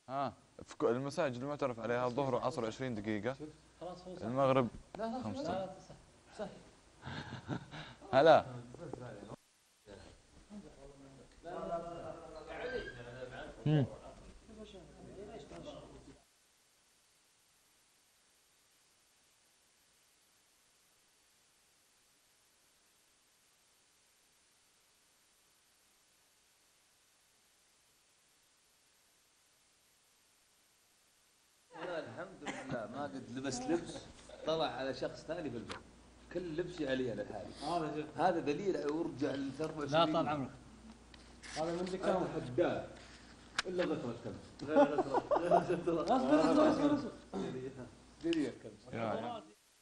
ها، في المساجد المعترف عليها الظهر وعصر 20 دقيقة، المغرب 15. هلا. أنا الحمد لله ما قد لبست لبس طلع على شخص ثاني في البيت، كل لبسي علي لحالي. هذا دليل ورجع لل 24. لا طال عمرك، هذا من ذكر حداد الا ذكر الكلب. غير ذكر اصبر ديري الكلب.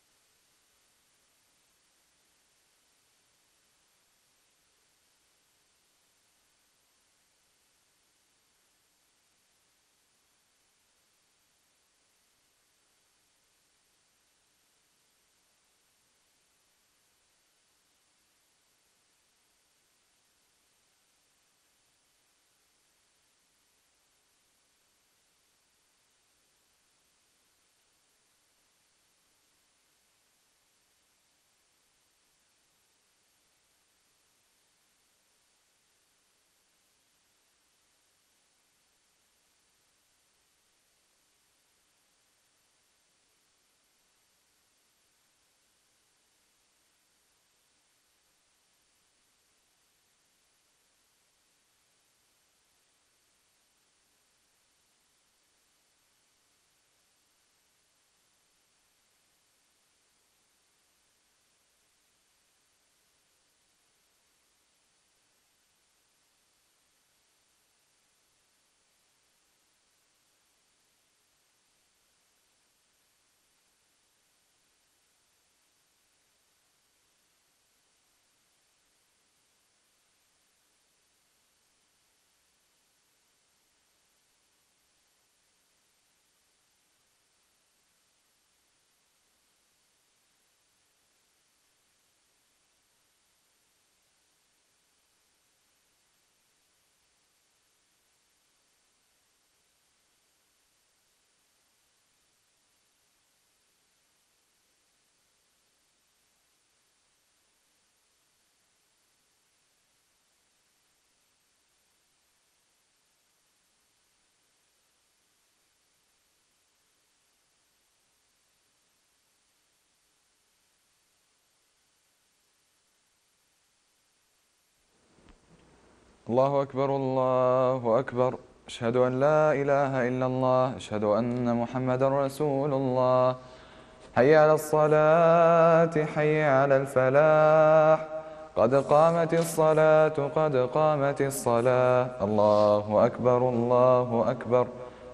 الله أكبر الله أكبر، أشهد أن لا إله إلا الله، أشهد أن محمدا رسول الله. حي على الصلاة، حي على الفلاح، قد قامت الصلاة قد قامت الصلاة. الله أكبر الله أكبر،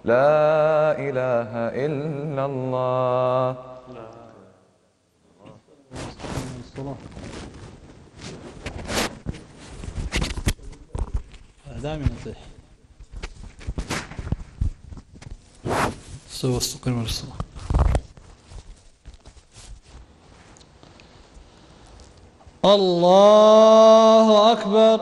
لا إله إلا الله. دائما يطيح. استوى استقيموا للصلاة. الله أكبر.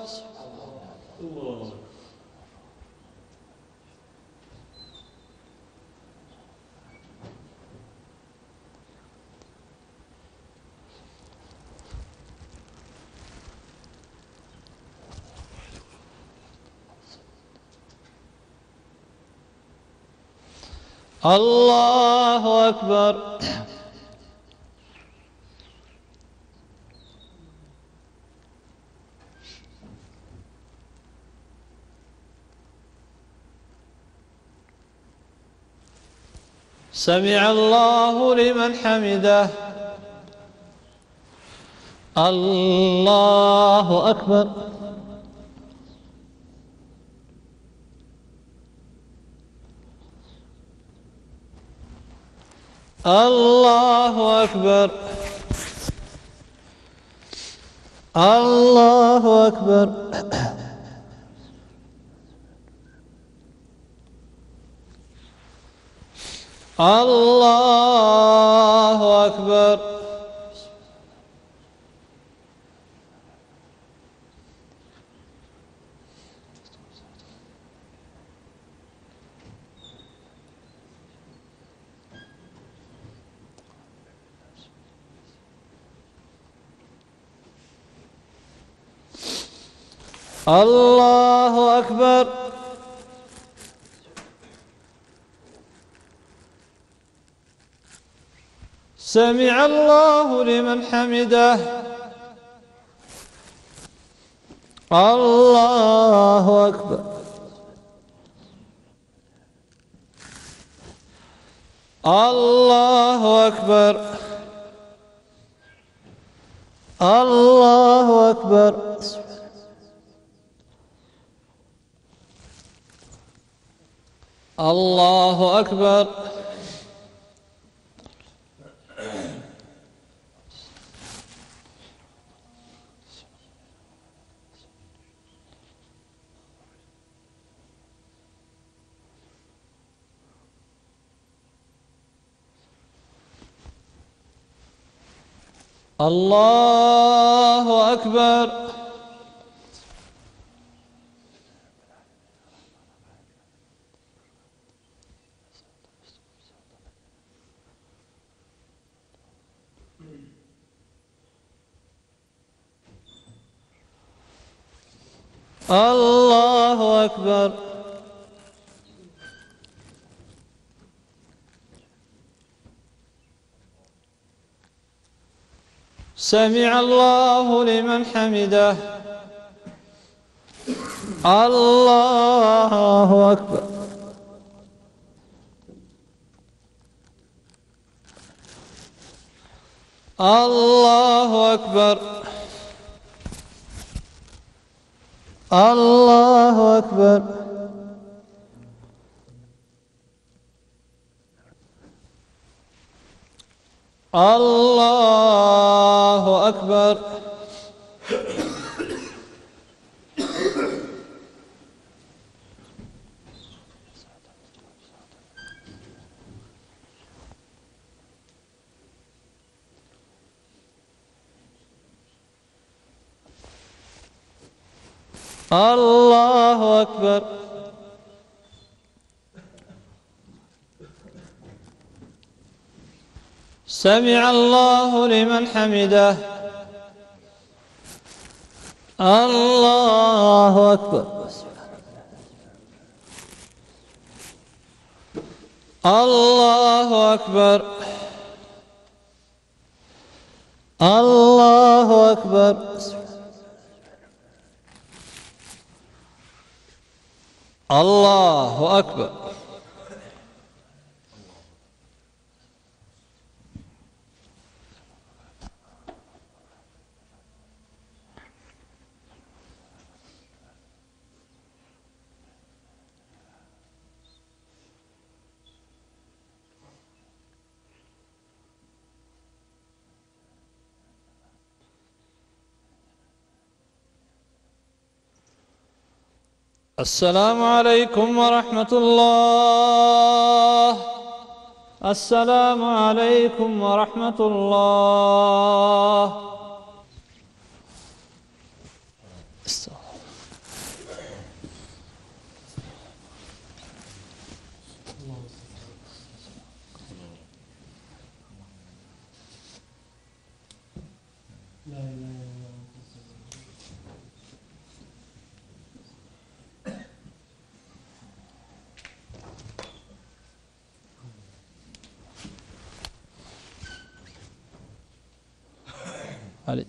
الله أكبر. سمع الله لمن حمده. الله أكبر. الله أكبر. الله أكبر. الله أكبر. الله أكبر. سمع الله لمن حمده. الله أكبر. الله أكبر. الله أكبر. الله أكبر. الله أكبر. الله أكبر. سمع الله لمن حمده. الله أكبر. الله أكبر. الله أكبر. الله أكبر. الله أكبر. سمع الله لمن حمده. الله أكبر. الله أكبر. الله أكبر. الله أكبر. السلام عليكم ورحمة الله. السلام عليكم ورحمة الله. علي.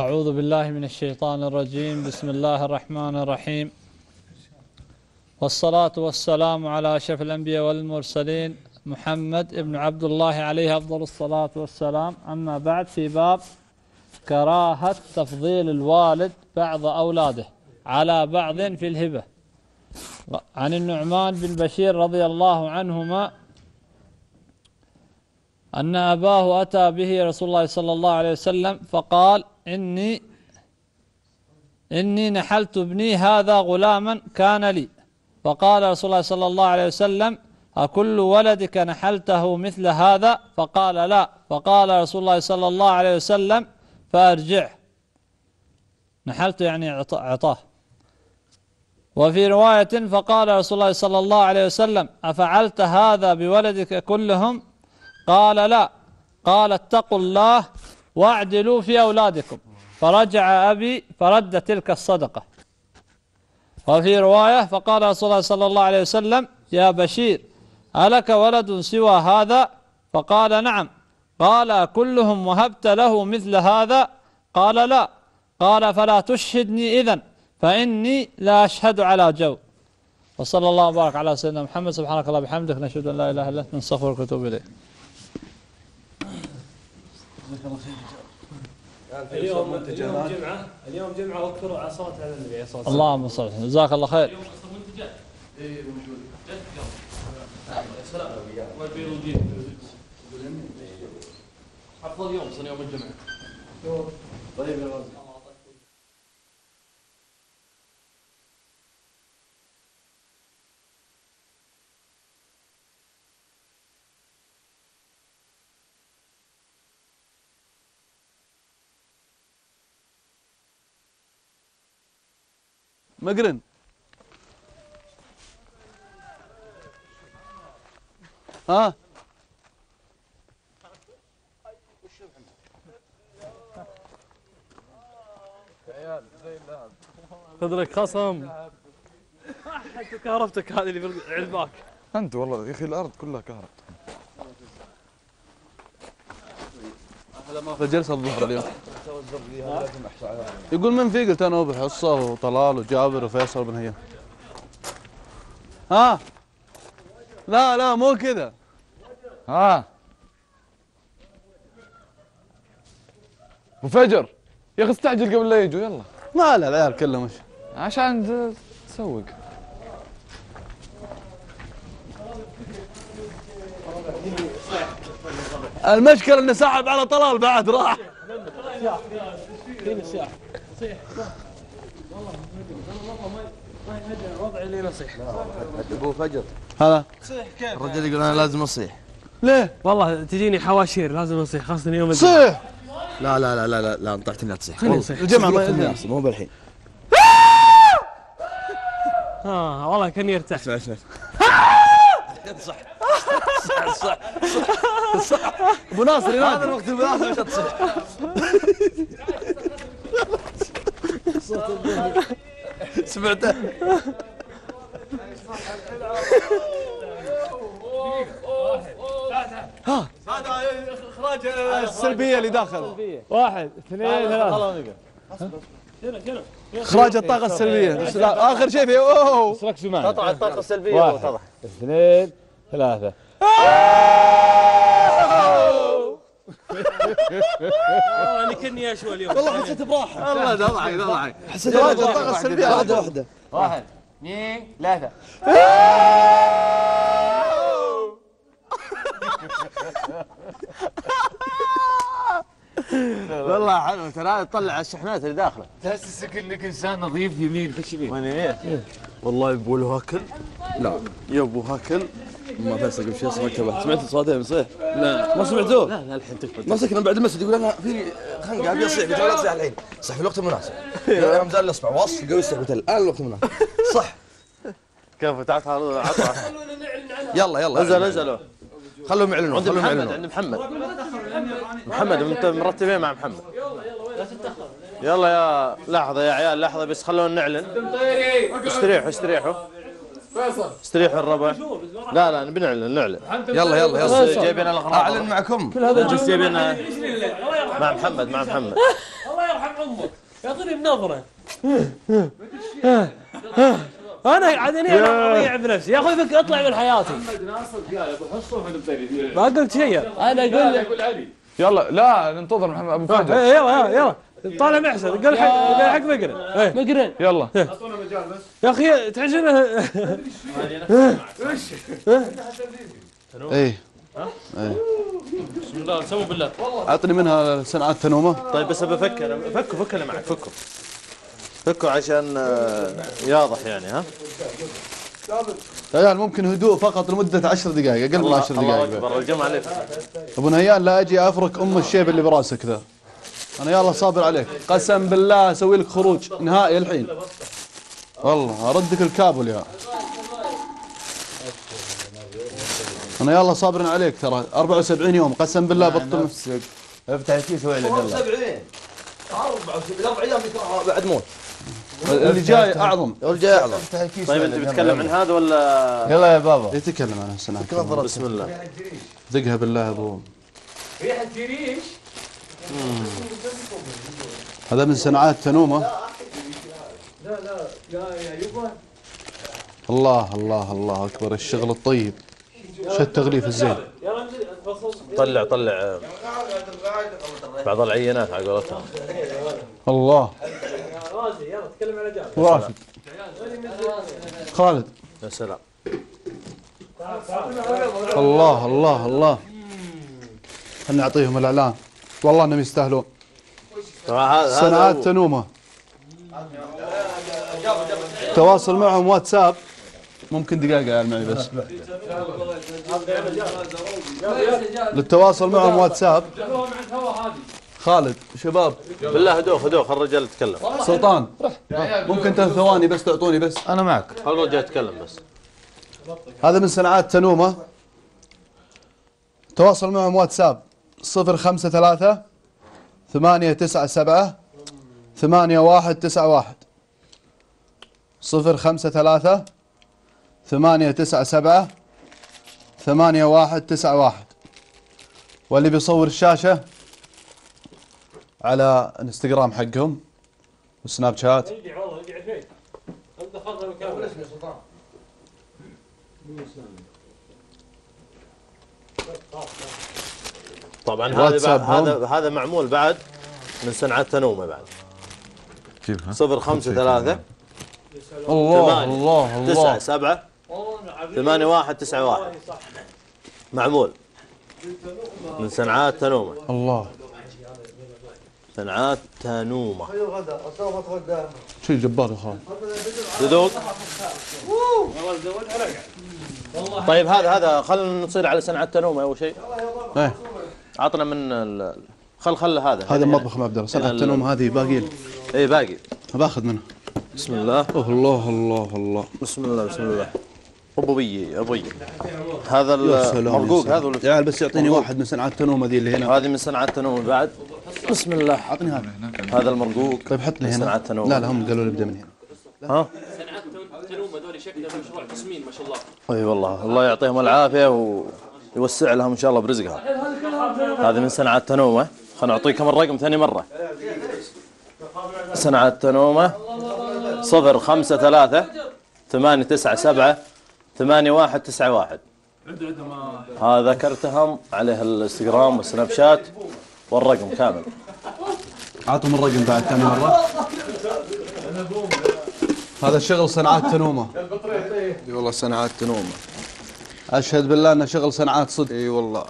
أعوذ بالله من الشيطان الرجيم. بسم الله الرحمن الرحيم، والصلاة والسلام على أشرف الأنبياء والمرسلين محمد ابن عبد الله عليه أفضل الصلاة والسلام. أما بعد، في باب كراهة تفضيل الوالد بعض أولاده على بعض في الهبة. عن النعمان بن بشير رضي الله عنهما أن أباه أتى به رسول الله صلى الله عليه وسلم فقال: إني نحلت ابني هذا غلاما كان لي. فقال رسول الله صلى الله عليه وسلم: أكل ولدك نحلته مثل هذا؟ فقال: لا. فقال رسول الله صلى الله عليه وسلم: فأرجعه. نحلته يعني عطاه. وفي رواية: فقال رسول الله صلى الله عليه وسلم: أفعلت هذا بولدك كلهم؟ قال: لا. قال: اتقوا الله واعدلوا في أولادكم. فرجع أبي فرد تلك الصدقة. وفي رواية: فقال رسول الله صلى الله عليه وسلم: يا بشير، ألك ولد سوى هذا؟ فقال: نعم. قال: كلهم وهبت له مثل هذا؟ قال: لا. قال: فلا تشهدني إذن، فإني لا أشهد على جو. وصلى الله وبارك على سيدنا محمد. سبحانك الله بحمدك، نشهد أن لا إله إلا أنت، نستغفرك ونتوب إليك. اليوم جمعة واكثروا على صلاة على النبي عليه الصلاة والسلام. اللهم صل وسلم. جزاك الله خير. اليوم اصلا منتجات. اي موجود. السلام عليكم. والبيروجين. افضل يوم صار يوم الجمعة. طيب يا غازي. مقرن. ها خذ لك خصم. حتى كهربتك هذه اللي في العلباك. أنت والله يا أخي الأرض كلها كهرب. في جلسة الظهر اليوم. يقول من في؟ قلت أنا وبحصة وطلال وجابر وفيصل بن هيام. ها لا مو كذا. ها أبو فجر يا أخي استعجل قبل لا يجوا. يلا. لا العيال كلهم مش عشان تسوق. المشكلة انه سحب على طلال بعد راح. وضعي لي نصيح. ابو فجر هذا الرجال يقول انا لازم اصيح. ليه؟ والله تجيني حواشير لازم اصيح، خاصة يوم صيح. لا لا لا لا لا نطحتني لا تصيح. خليني اصيح. الجمعة ما يلزم. مو بالحين. والله كان يرتاح. اسمع صح ابو ناصر ينادي. هذا الوقت المناسب عشان تصيح. سمعته. ها هذا اخراج السلبيه اللي داخل. 1 2 3. اخراج الطاقه السلبيه. بس لا اخر شيء فيه اوه. ركزوا معي. قطع الطاقه السلبيه وتضح. 2 3. انا كني اشوى اليوم. والله حسيت براحه. والله ضحك حسيت اخراج الطاقه السلبيه. واحده 1 2 3. والله حلو ترى تطلع الشحنات اللي داخله. تحسسك انك انسان نظيف يمين خش يمين. وين ايه؟ والله يا ابو الهاكل. لا يا ابو هاكل. ما فيصل قبل شوي صركبه. سمعت صوته يصيح؟ لا ما سمعتوه؟ لا الحين تكفى. مسكنا بعد المسجد يقول انا فيني خنقه ابي اصيح. قلت له لا تصيح الحين، صح في الوقت المناسب. يا مزال الاصبع وصف قوي يصيح. قلت له الان الوقت المناسب. صح. كيف فتحت عطى. يلا نزلوا. خلوهم يعلنون. عند محمد. عند محمد انت مرتبين مع محمد. يلا يا لحظه يا عيال لحظه بس خلونا نعلن. استريحوا استريحوا الربع. لا نبي نعلن. يلا جايبين الاغراض. اعلن معكم. جايبين مع محمد. الله يرحم امك. لي بنظره. انا عاد انا اضيع بنفسي يا اخوي، فك اطلع من حياتي. محمد ناصر قال ابو حصه ونبتدي. ما قلت شيء انا اقول علي. يلا لا ننتظر محمد ابو فهد. يلا طالع محسن قال حق مقرن مقرن يلا اعطونا مجال بس يا اخي تعجبه. ايه بسم الله سووا بالله. اعطني منها صنعات تنومه. طيب بس بفك انا فك انا معك فكوا عشان ياضح يعني ها. يا عيال ممكن هدوء فقط لمده 10 دقائق، اقل من 10 دقائق. الله اكبر الجمعه عليك ابو نهيان لا اجي افرك الشيب اللي براسك ذا. انا يلا صابر عليك، قسم بالله اسوي لك خروج نهائي الحين. والله اردك الكابل يا. انا يلا صابرين عليك ترى 74 يوم قسم بالله بطل نفسك. افتح الكيس وعلك يلا. 74 74 4 ايام بعد موت. اللي جاي اعظم. اللي جاي اعظم. طيب انت بتتكلم عن هذا ولا يلا يا بابا. يتكلم عن السنة. بسم الله. دقها بالله ابو. ريحه ريش. هذا من صناعات تنومه. لا يا يبا. الله اكبر الشغل الطيب. شو التغليف الزين. طلع بعض العينات على قولتهم. الله يلا تكلم على جاب. راشد خالد. يا سلام. الله خلنا نعطيهم الاعلان والله انهم يستاهلون. صناعات تنومه. تواصل معهم واتساب. ممكن دقيقة يا معي بس. للتواصل معهم واتساب. خالد شباب بالله هدوء خل الرجال يتكلم. سلطان ممكن 3 ثواني بس تعطوني بس. انا معك. خل الرجال يتكلم بس. هذا من صناعات تنومه. تواصل معهم واتساب 053 897 8191 053 897 8191. واللي بيصور الشاشة على انستغرام حقهم والسناب شات. طبعا واتساب هذا معمول بعد من صنعات تنومه بعد. كيف 053 الله 97 8191 معمول من صنعات تنومه. الله صنعات تنومه. شيء جبار يا خالد. تذوق. طيب هذا خلينا نصير على صنعات تنومه اول شيء. ايه عطنا من خل هذا المطبخ ما بدر. صنعة التنومه هذه باقي لي. اي باقي باخذ منها. بسم الله. الله بسم الله ابوي هذا يا سلام المرقوق هذا ولا يا عيال بس يعطيني واحد من صنعات التنومه ذي اللي هنا. هذه من صنعات التنومه بعد. بسم الله. اعطني هذا المرقوق. طيب حط لي هنا. صنعات التنومه. لا هم قالوا لي ابدا من هنا. ها صنعات التنومه هذول شكلهم مشروع تصميم ما شاء الله. اي والله الله يعطيهم العافيه ويوسع لهم ان شاء الله برزقها. هذه من صنعات التنومه. خلنا نعطيكم الرقم ثاني مره. صنعات التنومه 053 897 8191. هذا ذكرتهم عليه الانستغرام والسناب شات والرقم كامل. اعطهم الرقم بعد ثاني مره. هذا شغل صنعات تنومه. اي والله صنعات تنومه. اشهد بالله انه شغل صنعات صدق. اي والله.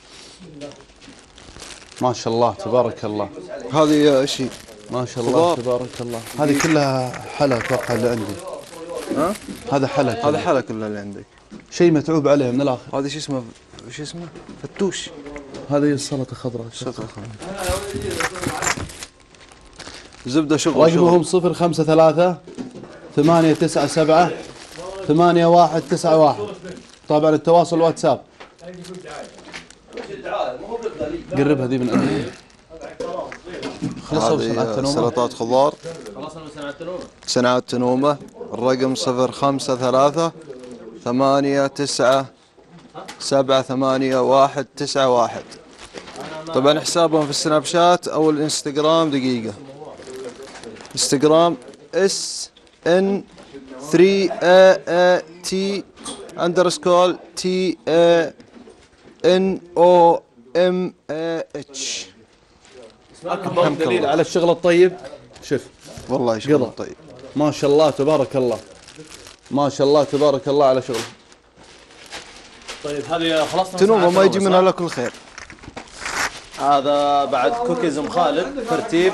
ما شاء الله تبارك الله. هذه شيء ما شاء الله تبارك الله. هذه كلها حلا اتوقع اللي عندي. ها؟ هذا حلا. هذا حلا كلها اللي عندك. شيء متعوب عليه من الاخر. هذا شو اسمه فتوش. هذه السلطه خضراء. زبده شغل. رقمهم 053 897 8191. طبعا التواصل واتساب. قربها ذي من عندي. هذه سلطات خضار. خلصنا من صنعات التنومه. صنعات تنومه. الرقم 053 897 8191. طبعا حسابهم في السناب شات او الانستغرام دقيقه. انستغرام SN3AT_TANOMAH. أكبر دليل على الشغل الطيب. شوف والله شغل طيب. ما شاء الله تبارك الله، ما شاء الله تبارك الله على شغله. طيب هذه خلصنا. تنومه ما يجي منها الا كل خير. هذا بعد كوكيز ام خالد ترتيب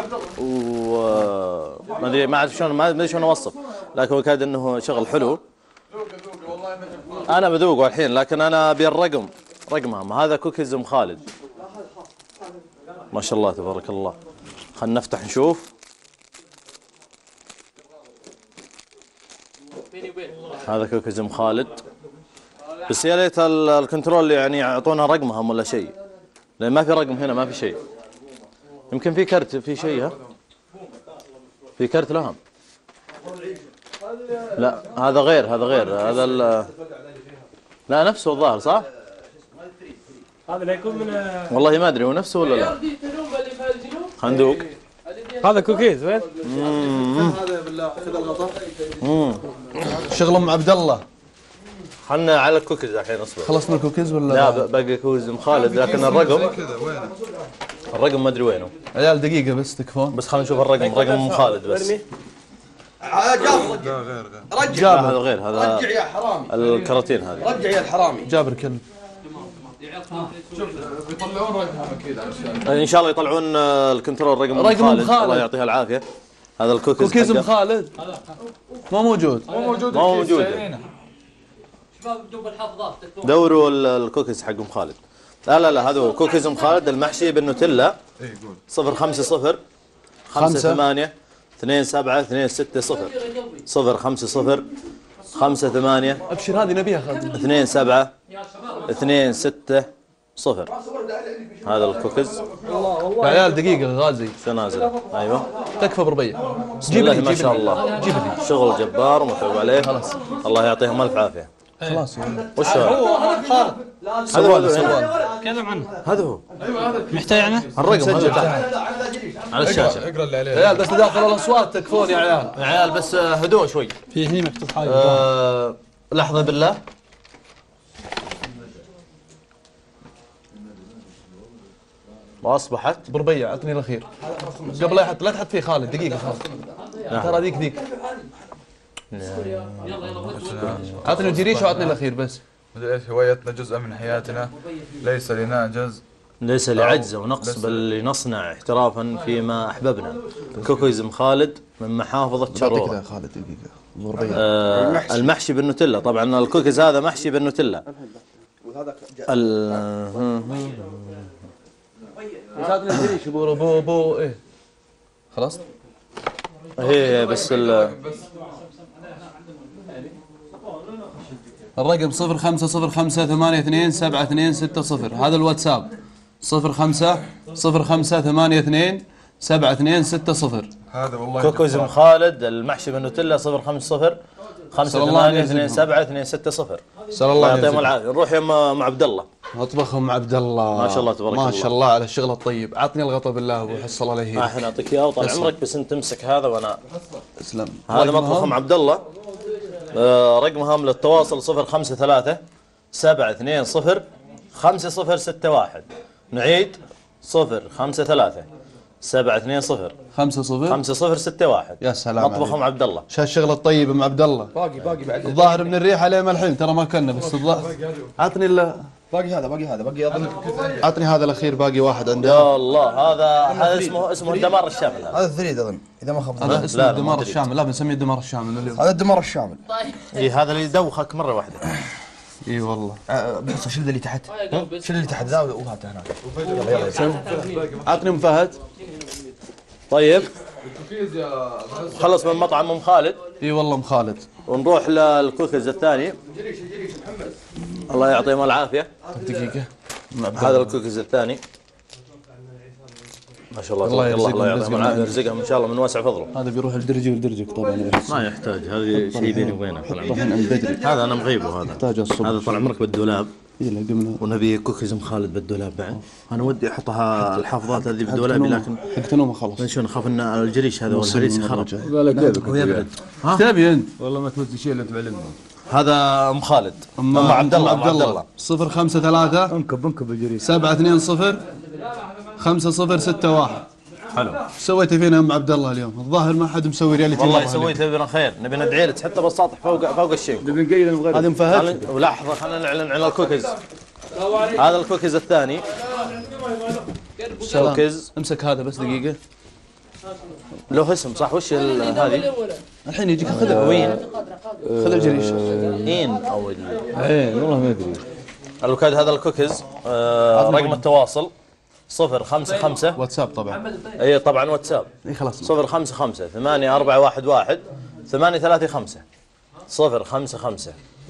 ما ادري، ما اعرف شلون، ما ادري شلون اوصف، لكن وكاد انه شغل حلو. انا بذوقه الحين، لكن انا ابي الرقم، رقمهم. هذا كوكيز ام خالد، ما شاء الله تبارك الله. خلنا نفتح نشوف. هذا كوكيز ام خالد، بس يا ليت الكنترول يعني يعطونا رقمهم ولا شيء، لان ما في رقم هنا، ما في شيء. يمكن في كرت، في شيء. ها في كرت لهم. لا هذا غير، هذا غير، هذا لا نفسه الظاهر، صح؟ هذا اللي يكون من والله ما ادري هو نفسه ولا لا. خندوق. هذا كوكيز وين؟ هذا بالله خذ الغطا. شغل ام عبد الله. خلنا على الكوكيز الحين، اصبر. خلصنا الكوكيز ولا لا باقي كوكيز ام خالد، لكن الرقم ما ادري وينه. عيال دقيقة بس تكفون. بس خلينا نشوف الرقم، رقم ام خالد بس. جابر رجع. هذا غير، هذا رجع يا حرامي. الكراتين هذه. رجع يا الحرامي. جابر كلب. شوف بيطلعون رقمهم اكيد على الشاشة. ان شاء الله يطلعون الكنترول رقم ام خالد. الله يعطيها العافيه. هذا الكوكيز كوكيز ام خالد مو موجود. ما هو موجود. دوروا الكوكيز حق ام خالد. لا هذا هو كوكيز ام خالد المحشي بالنوتيلا. 050 58 27 260 050 58 ابشر هذه نبيها خالد. 27 260. هذا الكوكيز. يا عيال دقيقة غازي نازله. ايوه تكفى بربيع. بسم الله ما شاء الله، شغل جبار ومتعوب عليه. خلاص الله يعطيهم الف عافيه. خلاص يعني. وش هذا؟ سوال تكلم عنه. هذا هو محتاج عنه؟ الرقم هذا تحت على الشاشه. اقرا اللي عليه. عيال بس تداخل الاصوات تكفون يا عيال. يا عيال بس هدوء شوي. في هني مكتوب حاجه. لحظه بالله. واصبحت بربيع عطني الاخير قبل لا تحط فيه خالد. دقيقة خالد ترى ذيك عطني الجريش وعطني الاخير بس. مدري ايش، هوايتنا جزء من حياتنا، ليس لنا جزء، ليس لعجز ونقص، بل لنصنع احترافا فيما احببنا. كوكيز ام خالد من محافظه شروق. كذا خالد دقيقة. المحشي بالنوتيلا، طبعا الكوكيز هذا محشي بالنوتيلا. عطني الجريش بو ايه خلاص. هي بس الرقم 0505827260. هذا الواتساب 0505827260. هذا والله كوكيز ام خالد المحشي بالنوتيلا 050 5827 سأل الله الله يعطيهم العافيه. نروح يا ام عبد الله. اطبخهم عبد الله. ما شاء الله تبارك الله. ما شاء الله على الشغل الطيب. عطني الغطا بالله ابو حصل الله يهديك. الحين اعطيك اياه وطال عمرك، بس انت تمسك هذا وانا اسلم. هذا مطبخهم عبد الله. رقمهم للتواصل 053 720 5061. نعيد 053 720 5061. يا سلام مطبخهم عبد الله. شو هالشغل الطيب ام عبد الله. باقي بعد. الظاهر من الريح عليه ملحين ترى ما كنا بس الظاهر. عطني باقي هذا اظن. عطني هذا الاخير باقي واحد عنده. يا الله هذا اسمه الدمار الشامل. هذا الثريد اظن اذا ما خاب. هذا اسمه الدمار الشامل. لا بنسميه الدمار الشامل اليوم. هذا الدمار الشامل. اي هذا اللي يدوخك مره واحده. اي والله. بص شيل اللي تحت. شيل اللي تحت ذا وهات هناك. عطني ام فهد. طيب خلص من مطعم ام خالد. اي والله ام خالد. ونروح للكوكيز الثاني. الله يعطيهم العافيه. دقيقة. هذا الكوكيز الثاني ما شاء الله الله تبارك الله، الله يرزقهم يعطيهم رزق العافيه، يرزقهم ان شاء الله من واسع فضله. هذا بيروح لدرجي ولدرجك طبعا يا حسين. ما يحتاج، هذه شيء بيني وبينك طال طبعا عمرك. من بدري هذا انا مغيبه، هذا يحتاج الصبح. هذا طال عمرك بالدولاب. اي لا قمنا ونبي كوكيز ام خالد بالدولاب بعد. انا ودي احطها الحافظات هذه بدولابي، لكن حق تنوم خلص. من شلون اخاف ان الجريش هذا والهريس يخرب بالك كيفك ويبرد. ايش تبي انت؟ والله ما تودي شيء الا تعلمنا. هذا ام خالد، ام عبد الله، عبد الله 053 انكب الجريس 720 5061. حلو. ايش سويتي فينا ام عبد الله اليوم؟ الظاهر ما حد مسوي رياليتي. والله يسوي تبينا خير، نبي ندعي لك حتى بالسطح فوق الشيء. نبي نقيل نبغى هذه مفهد. ولحظه خلينا نعلن عن الكوكيز. هذا الكوكيز الثاني. كوكيز امسك هذا بس دقيقه. له اسم صح؟ وش هذه؟ الحين يجيك خذ وين؟ خذ الجريش. اين او ايه والله ما ادري. الوكاد هذا الكوكيز. رقم التواصل 055. واتساب طبعا. اي طبعا واتساب. اي خلاص. 055 8411 835. 055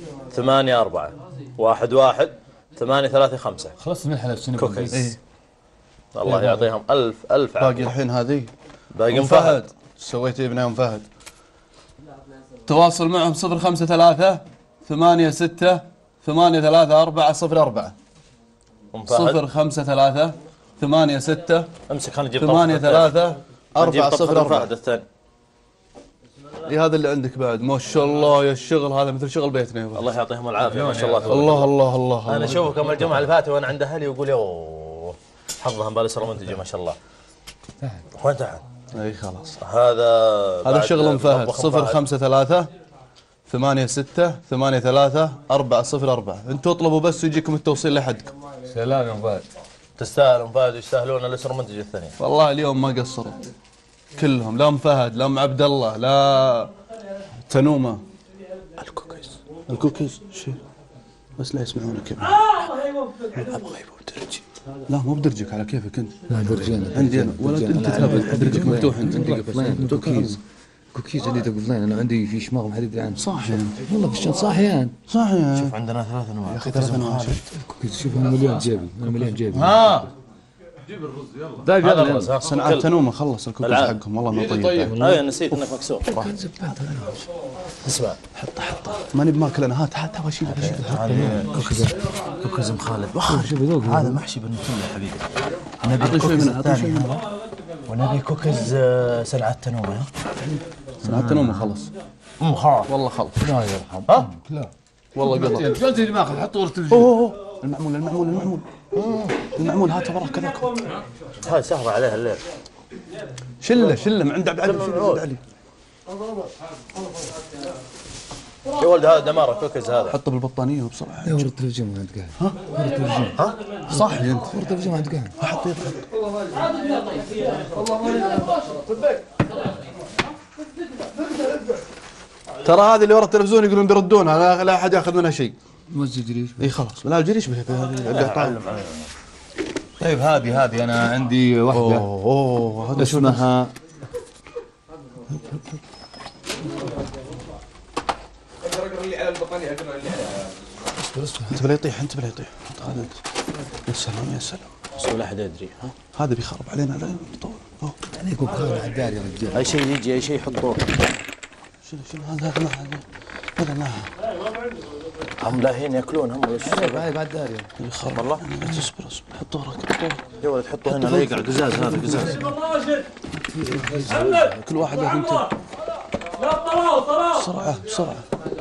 8411 835. خلصت من الحلف شنو كوكيز. إيه. الله يعطيهم الف باقي عافيه. الحين هذه باقي ام فهد. ايش سويتي يا ابن ام فهد؟ تواصل معهم 053 86 83404. ام فهد 053 86 امسك خلينا نجيب 83 404. فهد الثاني. اي هذا اللي عندك بعد ما شاء الله. يا الشغل هذا مثل شغل بيتنا يا الله يعطيهم العافيه ما شاء الله تبارك الله الله الله. انا اشوفك يوم الجمعه اللي فاتت وانا عند اهلي واقول يوه حظهم بالاسره منتجه ما شاء الله. وين تحت؟ اي خلاص. هذا شغل ام فهد 053 86 83 404. انتوا اطلبوا بس ويجيكم التوصيل لحدكم. سلام يا فهد. تستاهل ام فهد ويستاهلون الاسره منتجه الثانيه. والله اليوم ما قصروا كلهم، لا ام فهد لا ام عبد الله لا تنومه. الكوكيز شيء بس لا يسمعونك يا ابغى يبغى بدرجي. لا مو بدرجك على كيفك انت. لا درجين عندي انا ولا انت تهبل درجك مفتوح انت. كوكيز كوكيز عندي قفلين. انا عندي في شماغ ما حد يدري عنه. صح والله في الشن صاحيان. صح يا شوف عندنا 3 انواع اخي 3 انواع. كوكيز شوف انا مليان جيبي. انا مليان جيبي. ها دايب هذا يلا الرز ها صنعاء تنومه خلص الكوكيز العاب. حقهم والله ما طيب. اي نسيت انك مكسور. اسمع ماني بماكل انا. هات اول شيء كوكيز ام خالد. شوف ذوق هذا محشي بالنوتيلا يا حبيبي. نبي اعطي شوي الكوكيز منه اعطي شوي الثاني منه. هذا ونبي كوكيز سلعة تنومه. صنعاء تنومه خلص خلاص والله خلص. لا يرحم. ها والله قضى. قلت لي ماخذ حط ورا التلفزيون. اوه المعمول هات وراك هذاك. هاي سهرة عليها الليل. شله من عند عبد علي. عبد علي يا ولد هذا دمار الكوكيز هذا. حطه بالبطانيه بسرعه. ورا التلفزيون ما عند قاعد. ورا التلفزيون. صاحي انت. ورا التلفزيون ما عند قاعد. حط يد. ترى هذه اللي ورا التلفزيون يقولون بيردونها لا احد ياخذ منها شيء. موزع جريش. اي خلاص لا الجريش به طيب هذه انا عندي واحده اوه هذا اسمها انت بلا يطيح يا سلام بس ولا احد يدري. ها هذا بيخرب علينا لا يطول. عليكم خير على الدار يا رجال. اي شيء يجي اي شيء يحطوه. شنو هذا ما هم لاهين ياكلون هم ولا شو؟ بعد دار يا يخرب والله اصبر حط وراك. يا ولد حطه هنا لا يقع قزاز. هذا قزاز كل واحد له ثنتين. بسرعه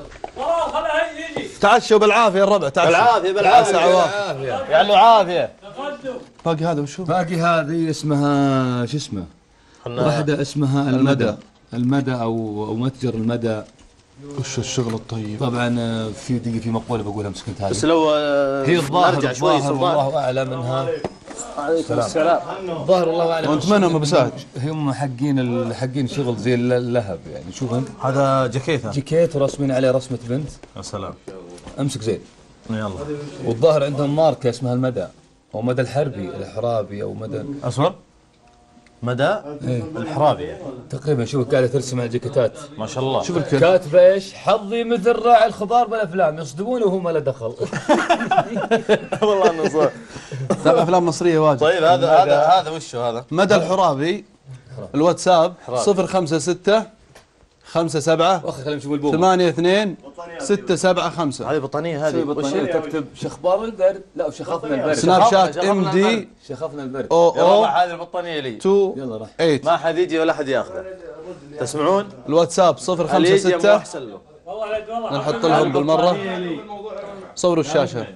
تعشوا بالعافيه الربع. تعشوا بالعافيه يعني عافيه. باقي هذا وشو؟ باقي هذه اسمها شو اسمه؟ واحدة اسمها المدى او متجر المدى. وش الشغل الطيب. طبعا في مقولة بقولها مسكنت هذه. بس لو هي الظاهر نرجع شوي الله اعلم منها. عليكم السلام. الظاهر الله اعلم. وانت منهم بساعد. هم حقين شغل زي اللهب يعني. شوف انت هذا جاكيت ورسمين عليه رسمة بنت. يا سلام. امسك زين. يلا. والظاهر عندهم ماركة اسمها المدى او مدى الحربي الاحرابي او مدى اصبر. مدى الحرابي تقريبا شوف قاعده ترسم على الجاكيتات ما شاء الله. شوف الكل كاتبه ايش؟ حظي مثل راعي الخضار بالافلام يصدمونه وهو ما له دخل. والله انه صح. تابع افلام مصريه واجد. طيب هذا وشو هذا؟ مدى الحرابي الواتساب 056 57 واخي خلينا نشوف البوم. 82 675. هذه بطانيه هذه وش بطانية تكتب شخبار البرد، لا وشخفنا البرد. سناب شات ام دي شخفنا البرد. يا ربع هذه البطانيه لي 2 يلا راح 8. ما حد يجي ولا حد ياخذه. تسمعون؟ الواتساب اللي يجي 056 احسن له. نحط لهم بالمره. صوروا الشاشه.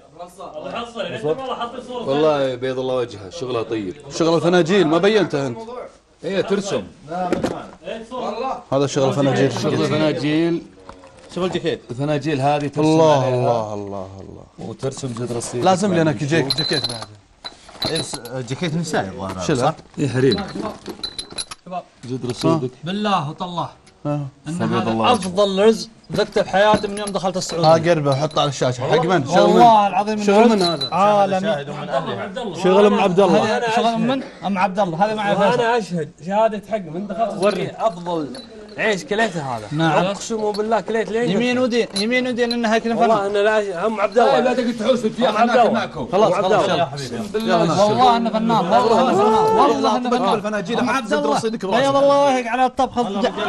والله بيض الله وجهه شغله طيب. شغل الفناجيل ما بينته انت. هي ترسم. هذا شغل فناجيل. شغل الفناجيل. شوف الجاكيت. الفناجيل هذه ترسم الله عليها الله الله الله. وترسم جدر الصيف. لازم لي انا جاكيت بعد. جاكيت نسائي الظاهر. شيلها. اي حريم. جدر الصيف. بالله وطالله ان فبيض الله هذا افضل رزق ذقته بحياتي من يوم دخلت السعوديه. قربه وحطه على الشاشه. حق من؟ شغل من؟ والله العظيم شغل من هذا؟ عالمي. شاهد من اهلها. شغل ام عبد الله. هذا شغل من ام عبد الله. هذا معي فيصل. انا اشهد شهاده حق من دخلت السعوديه افضل عيش كليته هذا. نعم. اقسم بالله كليت لين يمين ودين يمين ودين انها هيك والله انا لا ام عبد الله. لا تقعد تحوس في احنا معكم. خلاص عبد خلاص الله. يلا حبيبي. والله انه فنان. والله انه فنان. والله انه فنان. الفناجيل ام حط عبد جدر الله رصيدك بيض براسك. الله وجهك على الطبخ.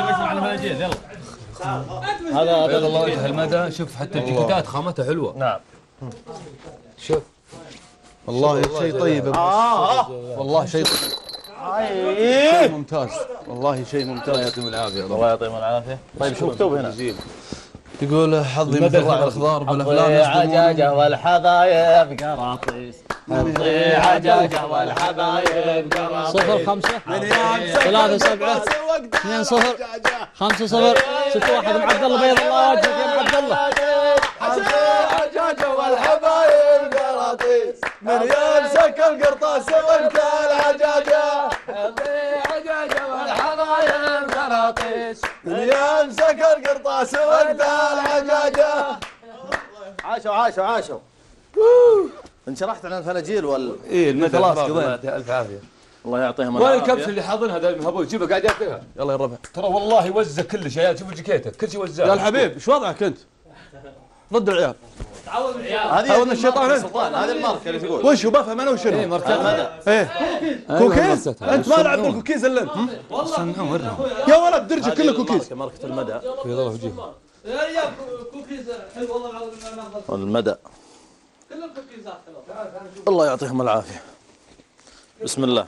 هذا بيض الله وجه المدى. شوف حتى الجاكيتات خامتها حلوه. نعم. شوف والله شيء طيب. والله شيء شيء ممتاز. والله شيء الله ممتاز. يعطيهم العافيه. الله يعطيهم العافيه. طيب شو مكتوب هنا؟ يقول حظي مثل راعي الخضار بالافلام يصدمون. عجاجه والحبايب قراطيس. حظي عجاجه والحبايب قراطيس. 05 3 7 2 0 5 0 6 1. ام عبد الله بيض الله وجهك يا ام عبد الله. عجاجه والحبايب قراطيس من يمسك القرطاس وانت العجاجه. عجاجه والحبايب قراطيس من يمسك القرطاس وانت العجاجه. عاشوا انشرحت عن الفناجيل ايه المدى خلاص الله قضينا. الف عافيه. الله يعطيهم وين العافيه. الكبس اللي حاضنها ذا المهبول؟ شوفه قاعد ياكلها. يلا يا الربع. ترى والله يوزع كل شيء. شوفوا جاكيته كل شيء وزعه. يا الحبيب ايش وضعك انت؟ رد العيال. هذه حاولنا الشيطان. السلطان. هذه الماركه اللي تقول. وش بفهم انا وشنو؟ ايه كوكيز. انت ما لعب بالكوكيز الا انت. يا ولد درجه كله كوكيز. ماركه المدى. بيض الله وجهه. يا ريال كوكيز حلو والله العظيم. المدى. كل الكوكيزات حلوه. الله يعطيهم العافيه. بسم الله.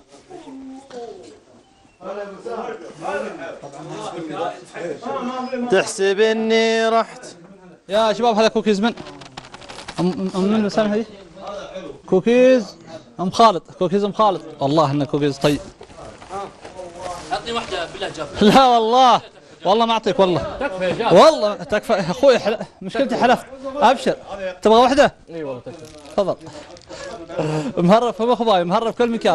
تحسب اني رحت. يا شباب هذا كوكيز من من السنه هذه؟ كوكيز ام خالد. كوكيز ام خالد. والله انه كوكيز طيب. اعطني واحده بالله جاب. لا والله والله ما اعطيك والله. تكفى يا جاب. والله تكفى يا اخوي. مشكلتي حلفت. ابشر. تبغى واحده؟ اي والله تكفى. تفضل. مهرب في مخباي مهرب كل مكان.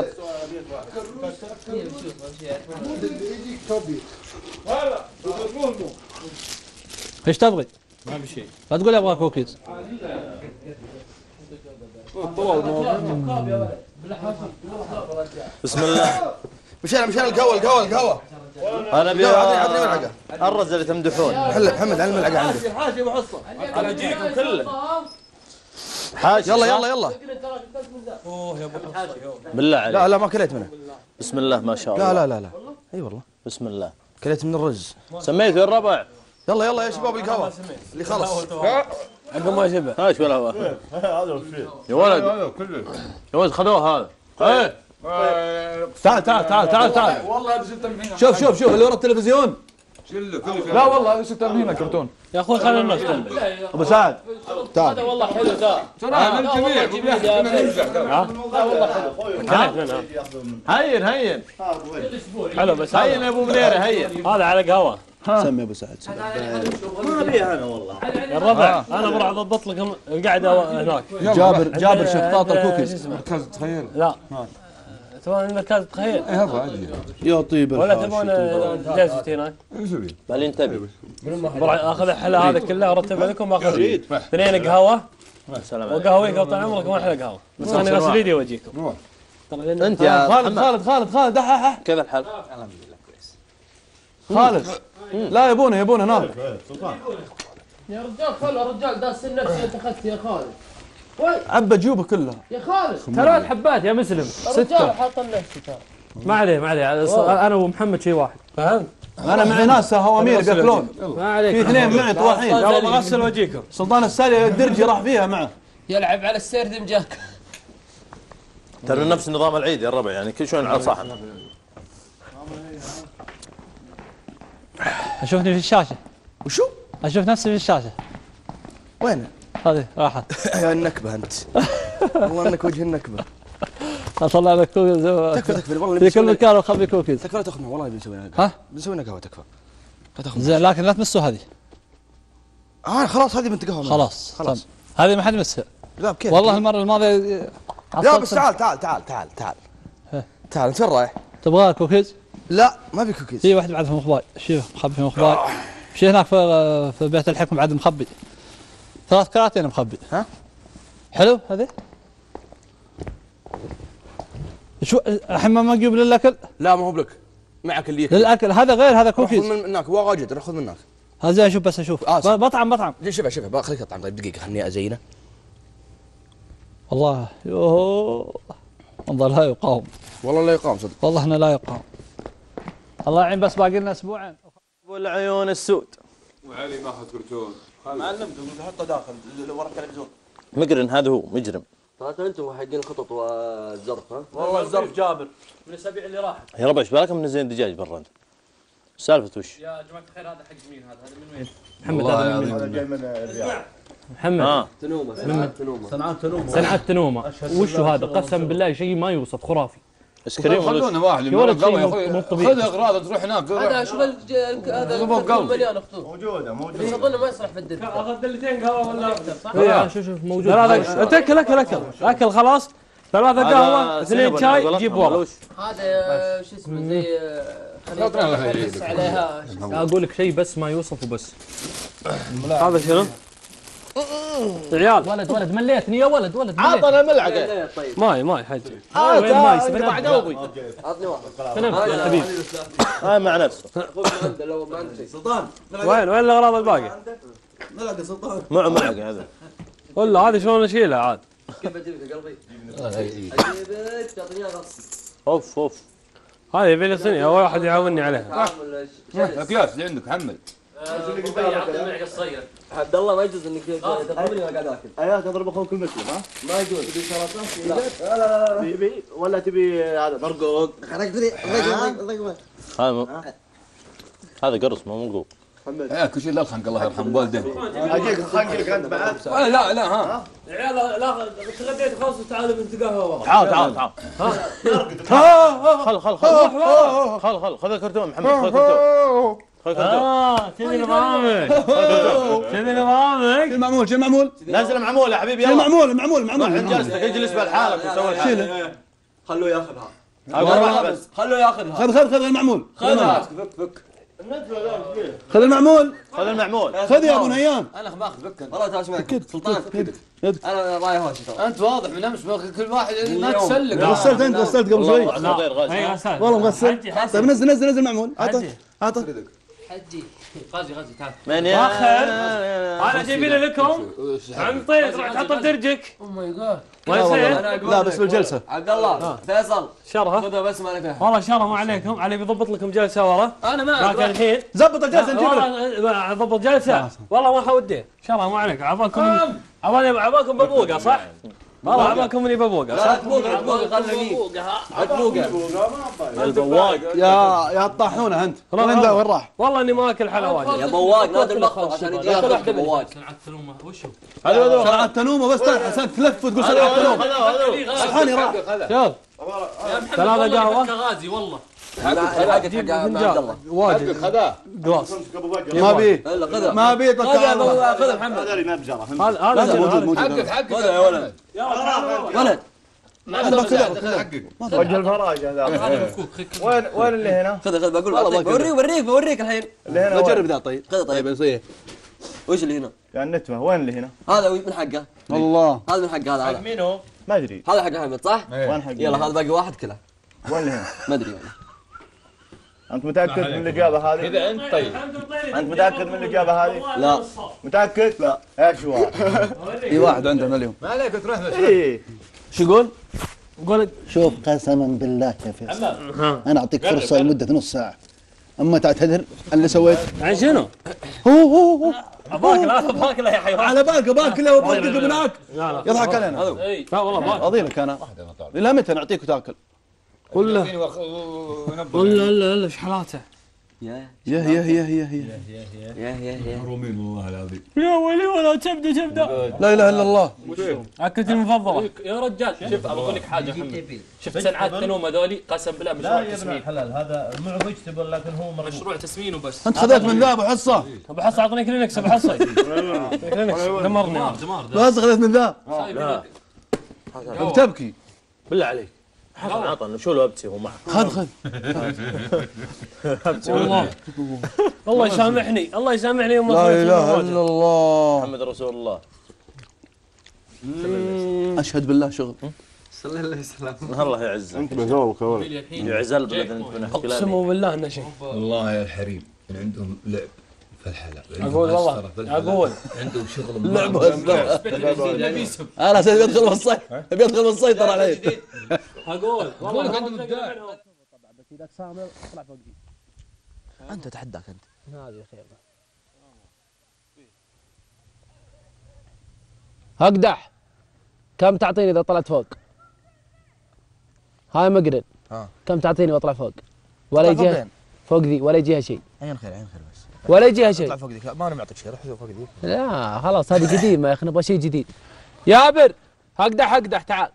ايش تبغي؟ ما في شيء. لا تقول ابغى كوكيز. بسم الله. مشان القهوه. انا ابي عطني ملعقه. الرز اللي تمدحون. محمد على الملعقه عندك. حاشي وحصه. انا اجيكم كله. حاج يلا اوه يا ابو حاشي. بالله عليك. لا ما كليت منه. بسم الله ما شاء الله. لا اي والله بسم الله. كليت من الرز. سميته الربع. يلا يا شباب القهوه اللي خلص. عقب ما شبع. هاش ولا هو. يا ولد يا ولد خذوه هذا. ايه تعال والله هذا شفته من هنا. شوف اللي ورا التلفزيون. لا والله هذا شفته من هنا كرتون. يا اخوي خلينا نستنى. ابو سعد هذا والله حلو ذا. ترى للجميع لا والله حلو. هين حلو بس هين يا ابو منيره هين. هذا على قهوه. سمي ابو سعد. ما ابيها انا والله. يا الربع انا بروح اضبط لك القعده هناك. جابر شفاط الكوكيز. مركز تخيل. لا تبغى مركز تخيل ايه هذا عادي. يا طيب ولا الحاشي. تبغون جلستي هناك؟ ايش ابي؟ بالي انتبه. بروح اخذ الحلا هذا كله وارتب لكم واخذ اثنين قهوه سلام عليكم. وقهويك طال عمرك ما احلى قهوه. بس انا غسل ايدي واجيكم. انت يا خالد دحاح كيف الحال؟ الحمد لله كويس. خالد لا يبونه هناك. يا رجال خلوا الرجال داس نفسي انت اخذت يا خالد. عبى جيوبه كلها يا خالد 3 حبات يا مسلم. الرجال حاط نفسي ترى. ما عليه انا ومحمد شيء واحد. فهمت؟ انا معي ناس هوامير بياكلون. ما عليك. في 2 معي طواحين. يلا بغسل وجهكم. سلطان السالي الدرجي راح فيها معه. يلعب على السيردم جاك. ترى نفس نظام العيد يا الربع يعني كل شوي على صحن. اشوفني في الشاشه. وشو؟ اشوف نفسي في الشاشه. وين؟ هذه راحت. يا النكبه انت. والله انك وجه النكبه. اطلع لك كوكيز. تكفى والله في كل مكان اخبي كوكيز. تكفى لا تاخذنا والله بنسوي لنا ها؟ بنسوي لنا قهوه تكفى. لا تاخذ. زين لكن لا تمسوا هذه. خلاص هذه بنت قهوه. خلاص. هذه ما حد يمسها. لا بكيف. والله المره الماضيه. لا بس تعال انت وين رايح؟ تبغى كوكيز؟ لا ما في كوكيز. في واحد بعد في مخباي. شوف مخبي في مخباي. شي هناك في بيت الحكم بعد مخبي. 3 كراتين مخبي. ها؟ حلو هذه؟ شو الحين ما نجيب للاكل؟ لا ما هو بلك. معك اللي يكفي. للاكل هذا غير هذا كوكيز. خذ من هناك واجد روح خذ من هناك. هذا اشوف بس اشوف. بطعم. شوف خليك اطعم طيب دقيقه خليني ازينه. والله يوه والله لا يقاوم. والله لا يقاوم صدق. والله احنا لا يقاوم. الله يعين بس باقي لنا اسبوعين. ابو العيون السود. وعلي ما اخذ كرتون. معلم حطه داخل ورا التلفزيون. مقرن هذا هو مجرم. هذا انتم حقين الخطط والزرف ها؟ والله الزرف جابر من الاسابيع اللي راحت. يا ربع ايش بالك من زين دجاج برا انت؟ سالفه وش؟ يا جماعه الخير هذا حق مين هذا من وين؟ محمد هذا جاي من الرياض. محمد صنعاء تنومه وشو هذا قسم بالله شيء ما يوصف خرافي. اسكريم خلونا واحد يا ولد قوي يا اخوي خذ اغراض تروح هناك. هذا شوف هذا مليان خطوط موجوده بس اظن ما يصلح في الدرج. اخذ دلتين قهوه ولا واحده صح؟ شوف موجود. اكل خلاص. 3 قهوه 2 شاي جيب ورا. هذا شو اسمه زي خليط عليها. اقول لك شيء بس ما يوصف وبس. هذا شنو؟ عيال ولد مليتني يا ولد عطنا ملعقه. ماي حجي. وين ماي؟ بعد عوضي. عطني واحد. يا حبيبي. هاي مع نفسه. لو ما عندك شيء. سلطان وين الاغراض الباقي؟ ملعقه سلطان. معه ملعقه هذا. ولا هذه شلون اشيلها عاد؟ كيف اجيبك يا قلبي؟ اجيبك تعطيني غص. اوف هذه يبي لي صينيه اول واحد يعاونني عليها. اكياس اللي عندك محمد. عبد الله ما يجوز انك تضربني وانا قاعد اكل. اياه تضرب اخوك المسلم ها؟ ما يجوز. تبي سلطه؟ لا تبي ولا تبي هذا مرقوق. هذا قرص ما مرقوق. يا كل شيء لا الخنق الله يرحم والدين. اجيك خنقك انت بعد. لا ها. عيال لا تغديت خلاص وتعالوا بنت قهوه. تعال خل خذ الكرتون محمد خذ الكرتون. كذي نظامك. شو المعمول؟ نزل معمول يا حبيبي يلا. معمول عند جلستك اجلس بالحالك وسوي الحالة. خلوه ياخذها. خلوه ياخذها. خذ المعمول. خذها. خذ المعمول. خذ يا ابو نيان. انا باخذ فكر. والله تعال اسمع سلطان انا رايح هوش ترى. انت واضح من امس كل واحد ما تسلق. غسلت قبل شوي. والله مغسل. طيب نزل المعمول. عطه حجي غازي تعال. من يا انا جايبين لكم عم طيب راح تحطه بدرجك. او ماي جاد ما يصير. لا بس بالجلسه. عبد الله فيصل شرها خذها بس ما عليك. والله شرها ما عليكم. علي بيضبط لكم جلسه ورا. انا ما لكن الحين زبط الجلسه نجيب لك. ضبط جلسه والله ما حوديه. شرها ما عليك. عباكم ببوقه صح؟ والله عباكم اني ببوقه صح؟ عطبوقه خلني عطبوقه البواق يا الطاحونه انت وين راح؟ والله اني ما اكل حلوات يا بواق نادي المخطط عشان يجي ياخذ بواق. صنعت تنومه وشو؟ صنعت التنومه بس تلف وتقول صنعت التنومه. صحاني راح. شوف 3 قهوه غازي والله حقك حق عبد الله واجد خذاه قلاص ما بي خذ محمد هذا موجود حقك خذ يا ولد ولد وجه الفراج هذا. وين اللي هنا؟ خذ بقول بوريك الحين. اللي هنا نجرب ذا طيب. خذ طيب يصير. وش اللي هنا؟ يعني النتمه وين اللي هنا؟ هذا من حقه. الله هذا من حقه هذا. مين هو؟ ما ادري. هذا حق حمد صح؟ وين حق؟ يلا هذا باقي واحد كله. وين اللي هنا؟ ما ادري والله. انت متاكد من الاجابه هذه؟ اذا انت طيب انت متاكد من الاجابه هذه؟ لا. متاكد؟ لا. ايش واحد؟ في واحد عندنا اليوم. ما عليك تروح بس. ايه. شو يقول؟ قول شوف قسما بالله يا فيصل انا اعطيك فرصه لمده نص ساعه اما تعتذر اللي سويت عن شنو؟ هو اباك لا يا حيوان. على بالك باكله وبطق هناك يضحك علينا. لا والله اضيلك انا الى متى نعطيك وتاكل؟ قل له لا ايش حالاته؟ يا محرومين والله العظيم. يا ويلي ولا تبدا لا اله الا الله. اكلتي المفضله يا رجال. شوف ابى اقول لك حاجه محمد. شفت سنعات تنوم هذولي قسم بالله مشروع تسمين. الحلال هذا مو فيجيتابل لكن هو مشروع تسمين وبس. انت خذيت من ذا ابو حصه. ابو حصه اعطني كلينكس ابو حصه. كلينكس دمرني. بس خذيت من ذا. بتبكي بالله عليك. عطنا شو لو ابتي هو معك. خذ والله الله يسامحني الله يسامحني يوم لا اله الا الله محمد رسول الله. اشهد بالله شغل. صلى الله عليه وسلم. الله يعزك. انت بذوقك يا ولد. يعز البلد انت من اقسم بالله انه شيء. والله يا الحريم من عندهم لعب في الحلال. اقول والله اقول عندهم شغل لعب انا ابي ادخل بالصيد ابي ادخل بالسيطره عليه. اقول والله عندهم طبعا بس اذا سامر اطلع فوق دي. انت اتحداك انت. هذه خير. اقدح كم تعطيني اذا طلعت فوق؟ هاي مقرن كم تعطيني واطلع فوق؟ ولا يجيها فوق ذي ولا يجيها شيء. عين خير عين خير بس. ولا يجيها شيء. اطلع فوق ذيك ما انا معطيك شيء روح فوق ذيك. لا خلاص هذه قديم يا اخي نبغى شيء جديد. يابر اقدح تعال.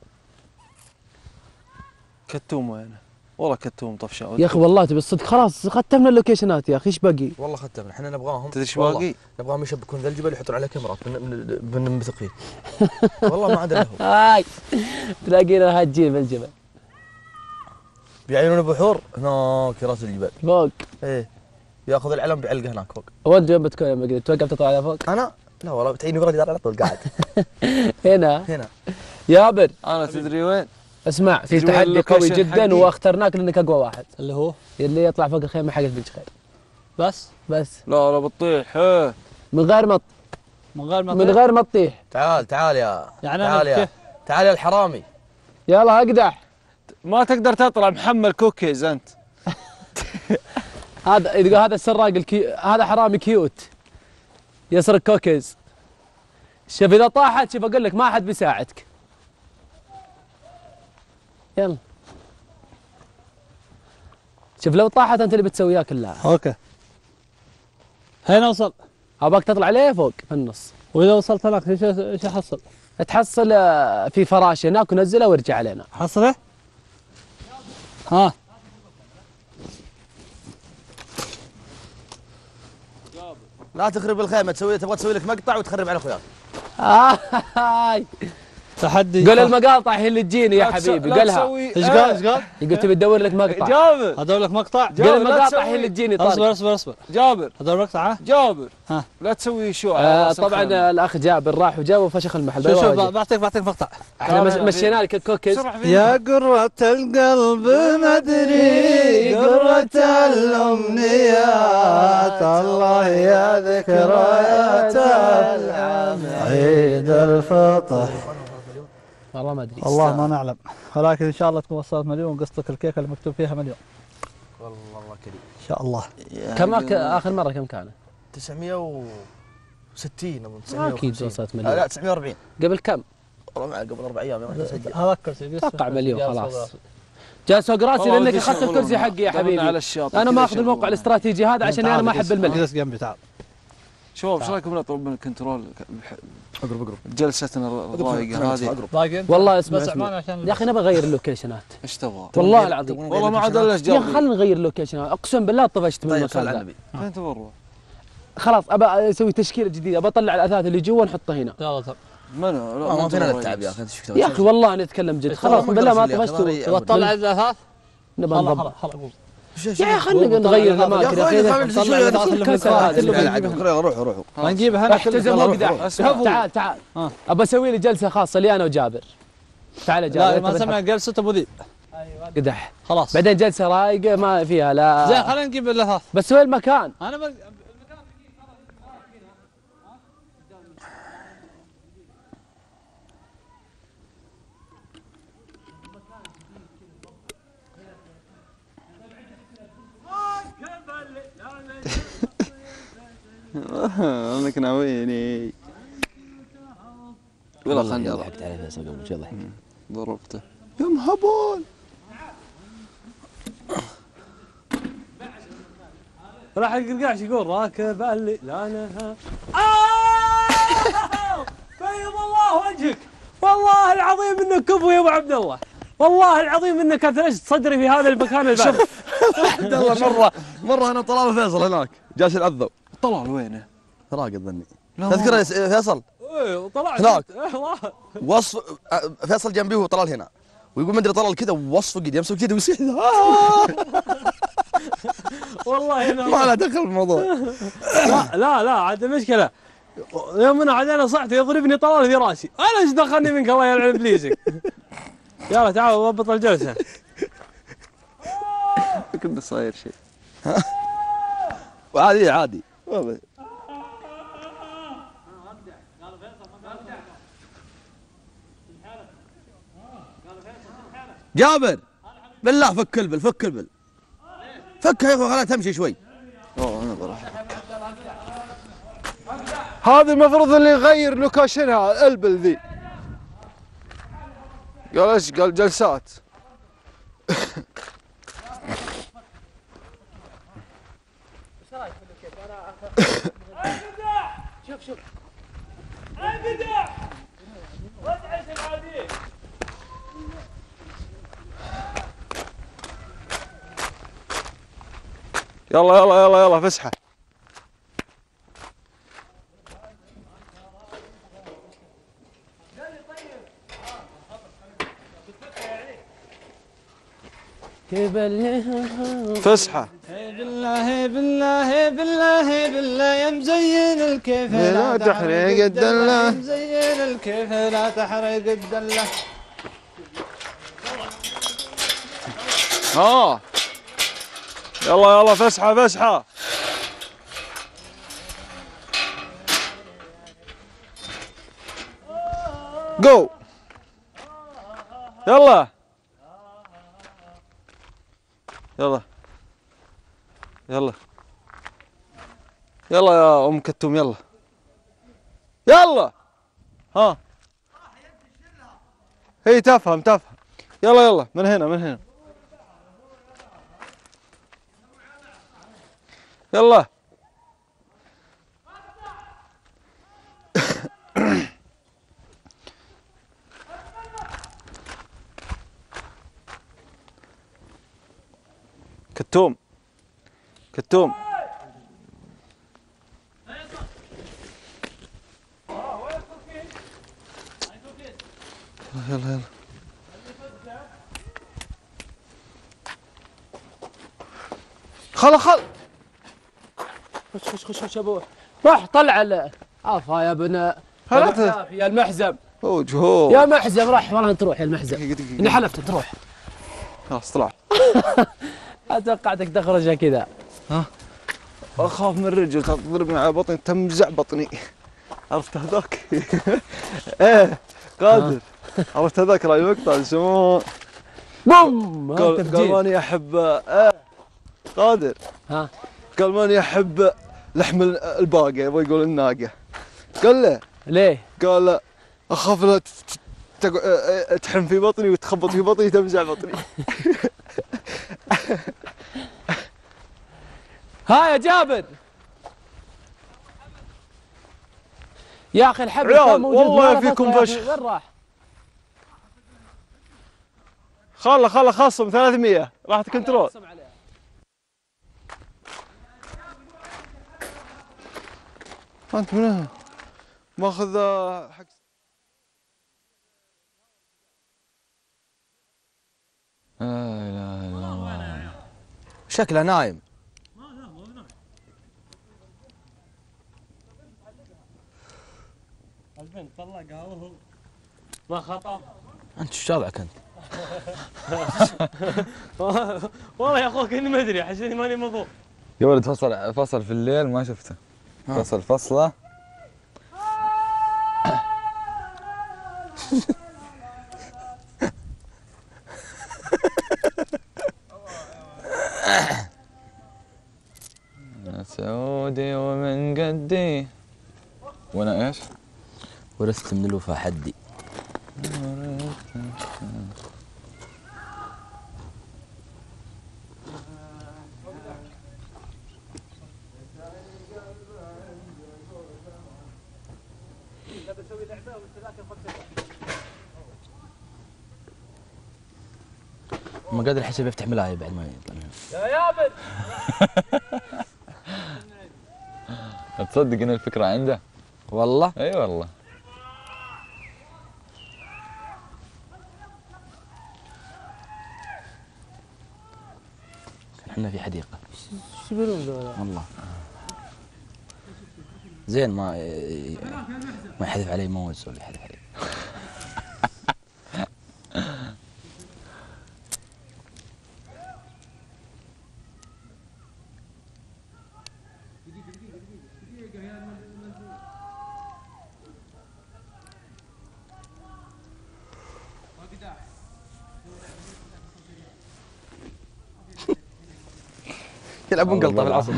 كتوم وين؟ والله كتوم طفشه. يا اخي والله تبي الصدق خلاص ختمنا اللوكيشنات يا اخي ايش باقي؟ والله ختمنا احنا نبغاهم. تدري ايش باقي؟ نبغاهم يشبكون ذا الجبل يحطون عليه كاميرات بننبثق فيه. والله ما عندنا لهم. هاي تلاقينا هاجين بالجبل. بيعينون بحور هناك راس الجبل. فوق. ايه ياخذ العلم بيعلقه هناك فوق. وين وين بتكون يا مقدر؟ توقف تطلع على فوق؟ انا؟ لا والله بتعيني بردي على طول قاعد. هنا يابر انا تدري وين؟ اسمع في تحدي قوي جدا واخترناك لانك اقوى واحد. اللي هو اللي يطلع فوق الخيمه حقت بنت خير. بس لا بتطيح من غير ما من غير ما تطيح. تعال يا يعني تعال يا تعال يا الحرامي. يلا اقدح. ما تقدر تطلع محمل كوكيز انت. هذا السراق هذا حرامي كيوت يسرق كوكيز. شوف اذا طاحت شوف اقول لك ما حد بيساعدك. يلا شوف لو طاحت انت اللي بتسويها كلها. اوكي هنا اوصل. ابغاك تطلع ليه فوق في النص. واذا وصلت هناك ايش احصل؟ تحصل في فراشه هناك ونزله وارجع علينا. حصله؟ ها لا تخرب الخيمه تبغى تسوي لك مقطع وتخرب على اخوياك. تحدي. قول المقاطع هي اللي تجيني يا حبيبي قالها. ايش قال؟ يقول تبي تدور لك مقطع. جابر ادور لك مقطع. قول المقاطع هي اللي تجيني. اصبر جابر ادور مقطع. جابر ها لا تسوي شو. طبعا الاخ جابر راح وجاب وفشخ المحل. شوف بعطيك مقطع. احنا مشينا لك الكوكيز. يا قرة القلب ما ادري قرة الامنيات الله يا ذكريات عيد الفطر. والله ما ادري. والله ما نعلم ولكن ان شاء الله تكون وصلت مليون قصتك الكيكه اللي مكتوب فيها مليون. والله الله كريم ان شاء الله. كم اخر مره كم كانت؟ 960 او 950. اكيد وصلت مليون. لا 940. قبل كم؟ قبل 4 ايام يوم اسجل. هذا كرسي اتوقع مليون خلاص. جالس فوق راسي لانك اخذت الكرسي حقي يا حبيبي. انا ما اخذ الموقع الاستراتيجي هذا عشان انا ما احب الملل. جلس جنبي تعال. شوف ايش رايكم نطلب من الكنترول اقرب جلستنا الرايقه هذه. والله اسمع يا اخي نبغى نغير اللوكيشنات. ايش تبغى؟ والله العظيم والله ما عاد الا يا اخي خلينا نغير اللوكيشنات. اقسم بالله طفشت من المكان ذا. فين تبغى نروح؟ خلاص ابى اسوي تشكيله جديده. ابى اطلع الاثاث اللي جوا ونحطه هنا. يلا ما فينا التعب يا اخي. يا اخي والله نتكلم جد. خلاص بالله ما طفشت. تبغى تطلع الاثاث؟ نبغى نضبط. يا اخي خلينا نغير الاماكن يا اخي. نطلع الاثاث اللي في روحوا نجيبها هنا. تعال ابى اسوي لي جلسه خاصه لي انا وجابر. تعال يا جابر. لا ما سمع جلسة ابو ذيب. قدح خلاص. بعدين جلسه رايقه ما فيها لا. زين خلينا نجيب الاثاث. بس وين المكان؟ انا انك ناويني والله خلني ضحكت عليه فيصل قبل شوي ضحك. ضربته يا مهبول. راح القرقاش يقول راكب اللي لا نهى. بيض الله وجهك والله العظيم انك كفو يا ابو عبد الله، والله العظيم انك اثلجت صدري في هذا المكان البارد. عبد الله مره انا طلال فيصل هناك جالس يتعذب. طلال وينه؟ راقد ظني. تذكر يا فيصل؟ ايه طلعت هناك وصف فيصل جنبي وهو طلال هنا ويقول ما ادري طلال كذا ووصفه قد يمسك كذا ويصيح. والله انا ما له دخل بالموضوع. لا عاد المشكله يوم انا عاد انا صحت يضربني طلال في راسي، انا ايش دخلني منك الله يلعن ابليسك. يلا تعال ضبط الجلسه. كنا صاير شيء. عادي والله. جابر بالله فك البل فك يا اخوي خلها تمشي شوي. انا بروح هذه المفروض اللي يغير لوكاشنها البل ذي. قال ايش؟ قال جلسات. شوف البدع وادعس العادي. يلا فسحه. فسحه. بالله يا مزين الكيف لا تحرق الدله. مزين الكيف لا تحرق الدله. يلا فسحه. جو يلا يا ام كتوم يلا ها هي تفهم يلا من هنا يلا. كتوم يلا خل خش ابو روح طلع عفا يا ابن يا المحزم. يا محزم راح والله تروح يا المحزم. اني حلفت تروح. خلاص طلع. اتوقعتك تخرج كذا. اخاف من الرجل تضربني على بطني تمزع بطني. عرفت هذاك؟ ايه قادر. عرفت هذاك راي مقطع يسموه بوم. قال ماني احب قادر. قال ماني احب لحم الباقه يبغى يقول الناقه. قال له ليه؟ قال اخاف لا تحم في بطني وتخبط في بطني تمزع بطني. ها يا جابر يا اخي الحبل كان موجود والله فيكم فشخ. وين راح؟ خله خصم 300 راح كنترول. انت منها ماخذ حق لا اله الا الله. شكله نايم. البنت طلقها وهو ما خطأ. انت ايش وضعك انت؟ والله يا اخوك اني ما ادري حسيني ماني مضبوط. يا ولد فصل في الليل ما شفته. فصل فصله. يا سعودي ومن قدي وانا ايش؟ ورثت من الوفا حدي. ما قادر الحساب يفتح ملاعب بعد ما يطلع منها. يا يابن تصدق ان الفكره عنده؟ والله؟ اي والله. احنا في حديقه. ايش يقولون ذولا؟ والله زين ما يحذف علي موز ولا يحذف علي. يلعبون قلطه في العصر.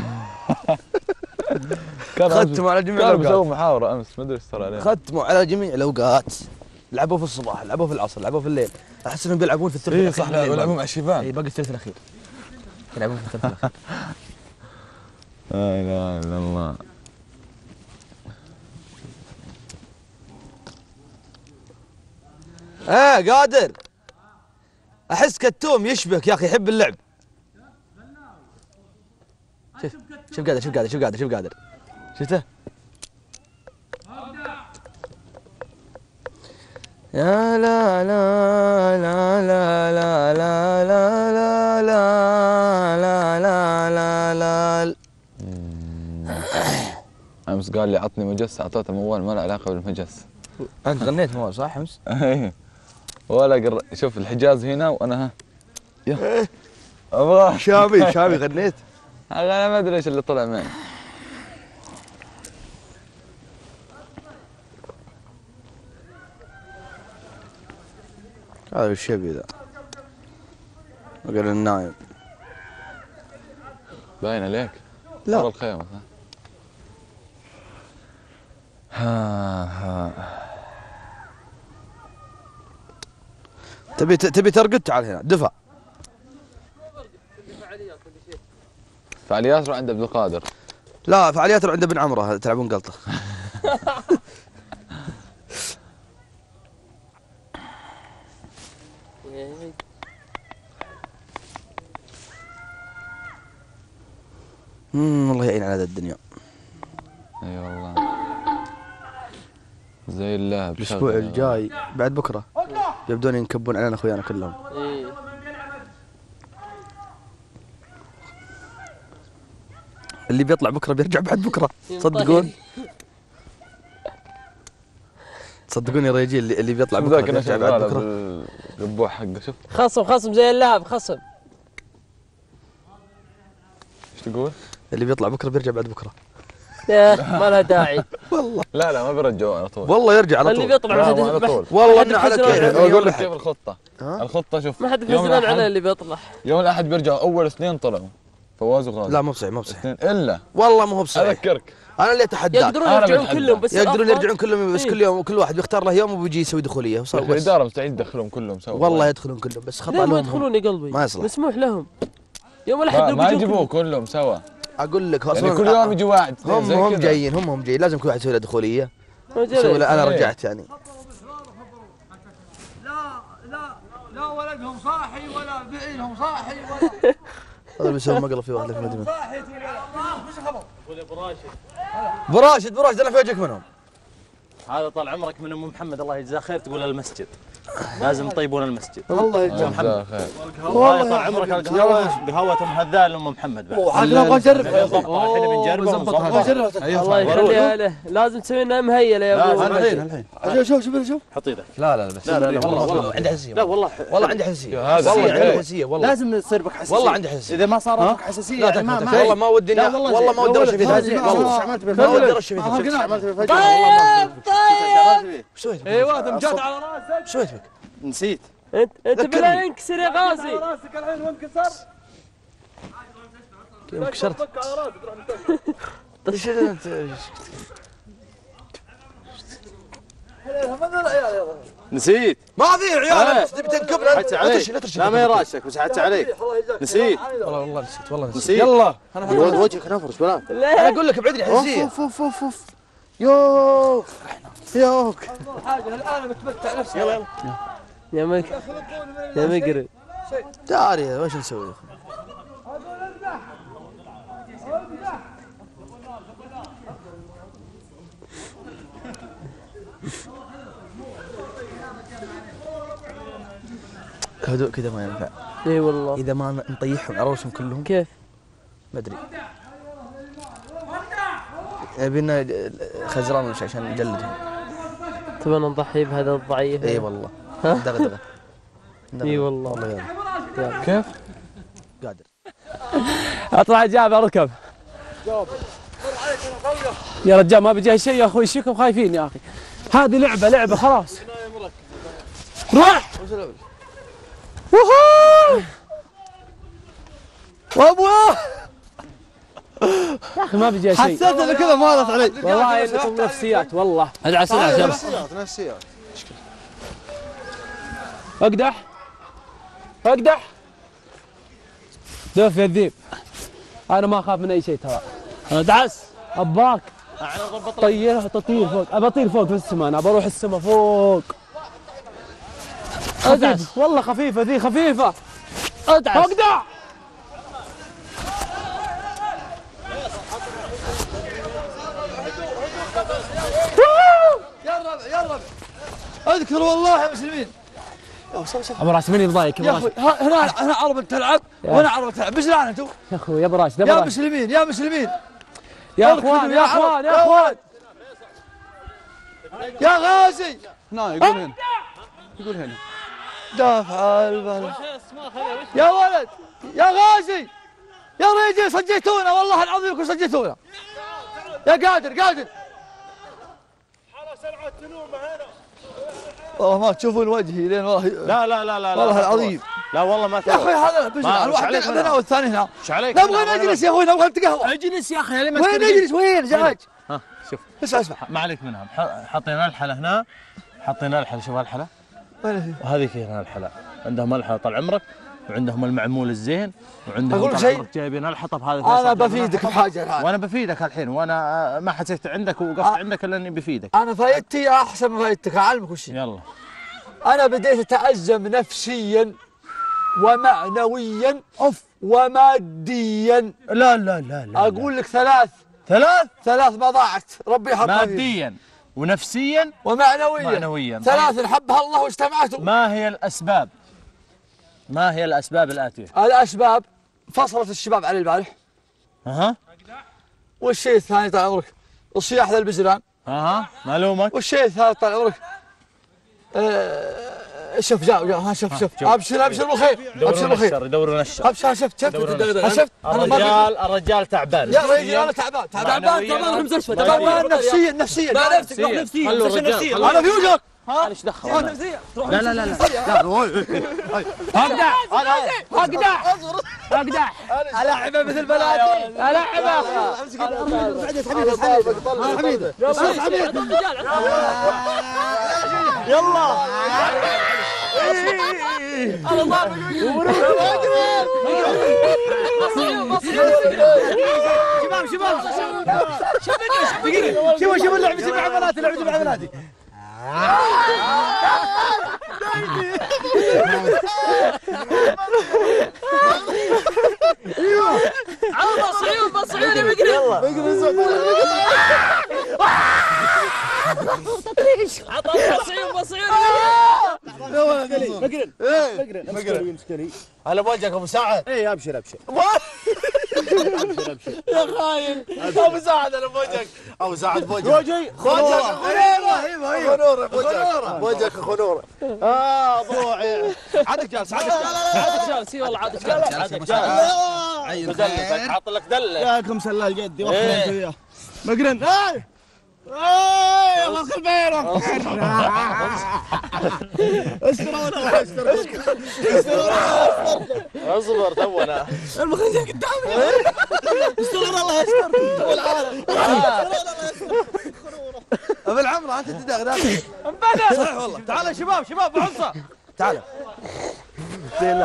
ختموا على جميع الاوقات. كانوا مسوي محاوره امس ما ادري ايش صار عليهم. ختموا على جميع الاوقات. لعبوا في الصباح، لعبوا في العصر، لعبوا في الليل. احس انهم بيلعبون في الثلث الاخير. صح يلعبون مع الشيبان. اي باقي الثلث الاخير. يلعبون في الثلث الاخير. لا اله الا الله. قادر. احس كتوم يشبك يا اخي يحب اللعب. شوف قادر شوف قادر شوف قادر شوف قادر. شفته؟ يا لا لا لا لا لا لا لا لا لا لا لا لا. امس قال لي عطني مجس، اعطيته موال ما له علاقه بالمجس. انت غنيت موال صح امس؟ ايه ولا شوف الحجاز هنا وانا ها. يا ابغى شامي غنيت. انا ما ادري ايش اللي طلع معي. هذا الشبي ذا قال النايم باين عليك؟ لا ورا الخيمة ها تبي ترقد تعال هنا دفع. فعاليات روح عند عبد القادر. لا فعاليات روح عند ابن عمره تلعبون قلطه. الله يعين على هذا الدنيا. اي والله زي الله. الاسبوع الجاي بعد بكره يبدون ينكبون علينا اخويانا كلهم. اللي بيطلع بكره بيرجع بعد بكره. تصدقون؟ تصدقون يا رجال اللي بيطلع بكره بيرجع بعد بكره. القبوح حقه شوف خصم زي اللعب خصم. ايش تقول؟ اللي بيطلع بكره بيرجع بعد بكره. ما لها داعي. والله لا ما بيرجعوا على طول. والله يرجع على طول. اللي بيطلع ما على طول. والله انه على كيف. اقول لك كيف الخطه. الخطه شوف ما حد بيحزنون على اللي بيطلع. يوم الاحد بيرجعوا اول اثنين طلعوا فواز وغازي. لا مو بصحيح مو بصحيح الا والله مو بصحيح. اذكرك انا اللي اتحداك. يقدرون يرجعون كلهم بس يقدرون يرجعون كلهم بس كل يوم كل واحد بيختار له يوم وبيجي يسوي دخوليه. الاداره مستحيل تدخلهم كلهم سوا. والله يدخلون كلهم بس خطا لهم. ما يدخلون يا قلبي ما يصلح. مسموح لهم. يوم الاحد ما يجيبوه كلهم سوا. اقول لك يعني كل يوم يجي واحد. هم جايين لازم كل واحد يسوي له دخوليه. يسوي له انا رجعت يعني. لا ولدهم صاحي ولا بعينهم صاحي ولا هذا بيسوي مقلب في واحد في المدينه. صاحي ولا ايش خبر؟ براشد انا في وجهك منهم. هذا طال عمرك من ام محمد الله يجزاه خير تقول المسجد لازم يطيبون المسجد. الله يجزاه خير. والله طال عمرك قهوة ام هذال لام محمد بعد. وحنا نبغى نجربها. الحين بنجربها الله يخليها له، لازم تسوي لنا مهيله يا ابو. الحين شوف حط ايدك. لا بس لا والله عندي حساسيه. لا والله عندي حساسيه. والله عندي حساسيه والله. لازم تصير بك حساسيه. والله عندي حساسيه. اذا ما صارت لك حساسيه لا والله ما ودي والله ما ودي ارش فيها. والله ما ودي ارش فيها. طيب سويت ايوه تمجد على راسك. سويت بك نسيت. انت بلا ينكسر يا غازي. راسك الحين وانكسر. كيف كسرت؟ نسيت. ما في عيال تبي تنكبنا. لا ترشي لا ما يراشك بس حتى عليك. نسيت. والله نسيت نسيت. يلا وجهك نفرش بلان. انا اقول لك ابعد لي حساسيه. اوف يوك حاجه الان بتمتع نفسي. يلا يا مقري داري وش نسوي؟ هدوء كذا ما ينفع. اي والله. اذا ما نطيحهم عروسهم كلهم كيف؟ ما ادري. يبينا خزران وش عشان نجلدهم. تبغى نضحي بهذا الضعيف؟ اي والله. دغدغه. اي والله. كيف؟ قادر. اطلع جابر اركب. يا رجال ما بيجي شيء يا اخوي، ايشكم خايفين يا اخي. هذه لعبه خلاص. روح. وهو وابوه يا اخي ما بيجي شيء. حسيت ان كذا مالت علي. والله انكم نفسيات والله. ادعس نفسيات. اقدح دوف يا الذيب. انا ما اخاف من اي شيء ترى. ادعس اباك طيرها تطير فوق. ابى اطير فوق في السماء. انا بروح السماء فوق. ادعس والله خفيفه ذي خفيفه. ادعس اقدع. يا ربع اذكر والله يا مسلمين. ابو راس مين يضايق يا اخوي هنا عرب تلعب وهنا عرب تلعب. ايش لعنة انتم؟ يا اخوي يا ابو راس يا مسلمين يا اخوان يا غازي. هنا يقول هنا دافع البلد يا ولد يا غازي يا رجال صجيتونا والله العظيم انكم صجيتونا. يا قادر والله ما تشوفون وجهي لين والله. لا والله العظيم. لا والله ما يا اخوي هذا بزنا الواحد يلعب هنا والثاني هنا. نبغى نجلس يا اخوي نبغى نتقهوى. اجلس يا اخي. وين نجلس وين زعاج؟ ها شوف اسمع ما عليك منهم. حطينا الحلا هنا. شوف الحلا وهذه هنا الحلا. عندهم الحلا طال عمرك وعندهم المعمول الزين وعندهم اقول شيء جايبين الحطب هذا. انا بفيدك بحاجه الان. وانا بفيدك الحين وانا ما حسيت عندك ووقفت عندك الا اني بفيدك. انا فايدتي احسن من فايدتك اعلمك وش. يلا. انا بديت اتأزم نفسيا ومعنويا وماديا. لا اقول لك ثلاث ما ضاعت ربي يحفظها. ماديا ونفسيا ومعنويا. ثلاث حبها الله واجتمعتم. ما هي الاسباب الاتيه؟ الاسباب فصلت الشباب علي البارح. والشيء الثاني طال عمرك الصياح ذا البزران. معلومك. والشيء الثالث طال عمرك شوف جاء شوف ابشر بالخير. يدورون الشر. شفت الرجال تعبان. يا رجال انا تعبان في المستشفى. تعبان نفسيا انا في وجهك. ايش دخل؟ لا اقدع العبه مثل بلادي. العبه حميد يلا شوف اللعبة مع بناتي صعيون يا مقري. يلا بصير مقرن على وجهك ابو سعد. اي ابشر ابشر يا خاين ابو سعد انا بوجهك. ابو سعد بوجهك وجهي خنوره بوجهك خنوره. ضوعي عادك جالس عادك جالس. اي والله عادك جالس. عين خير حاط لك دله ياكم سلال جدي وخر انت وياه مقرن. الله يخل بينك. استرونا اصبر تونا المخرج قدامي. استغفر الله يستر والعالم. ابو العمره انت تدغدغ انبدا. صح والله. تعال يا شباب بعصا تعال. زين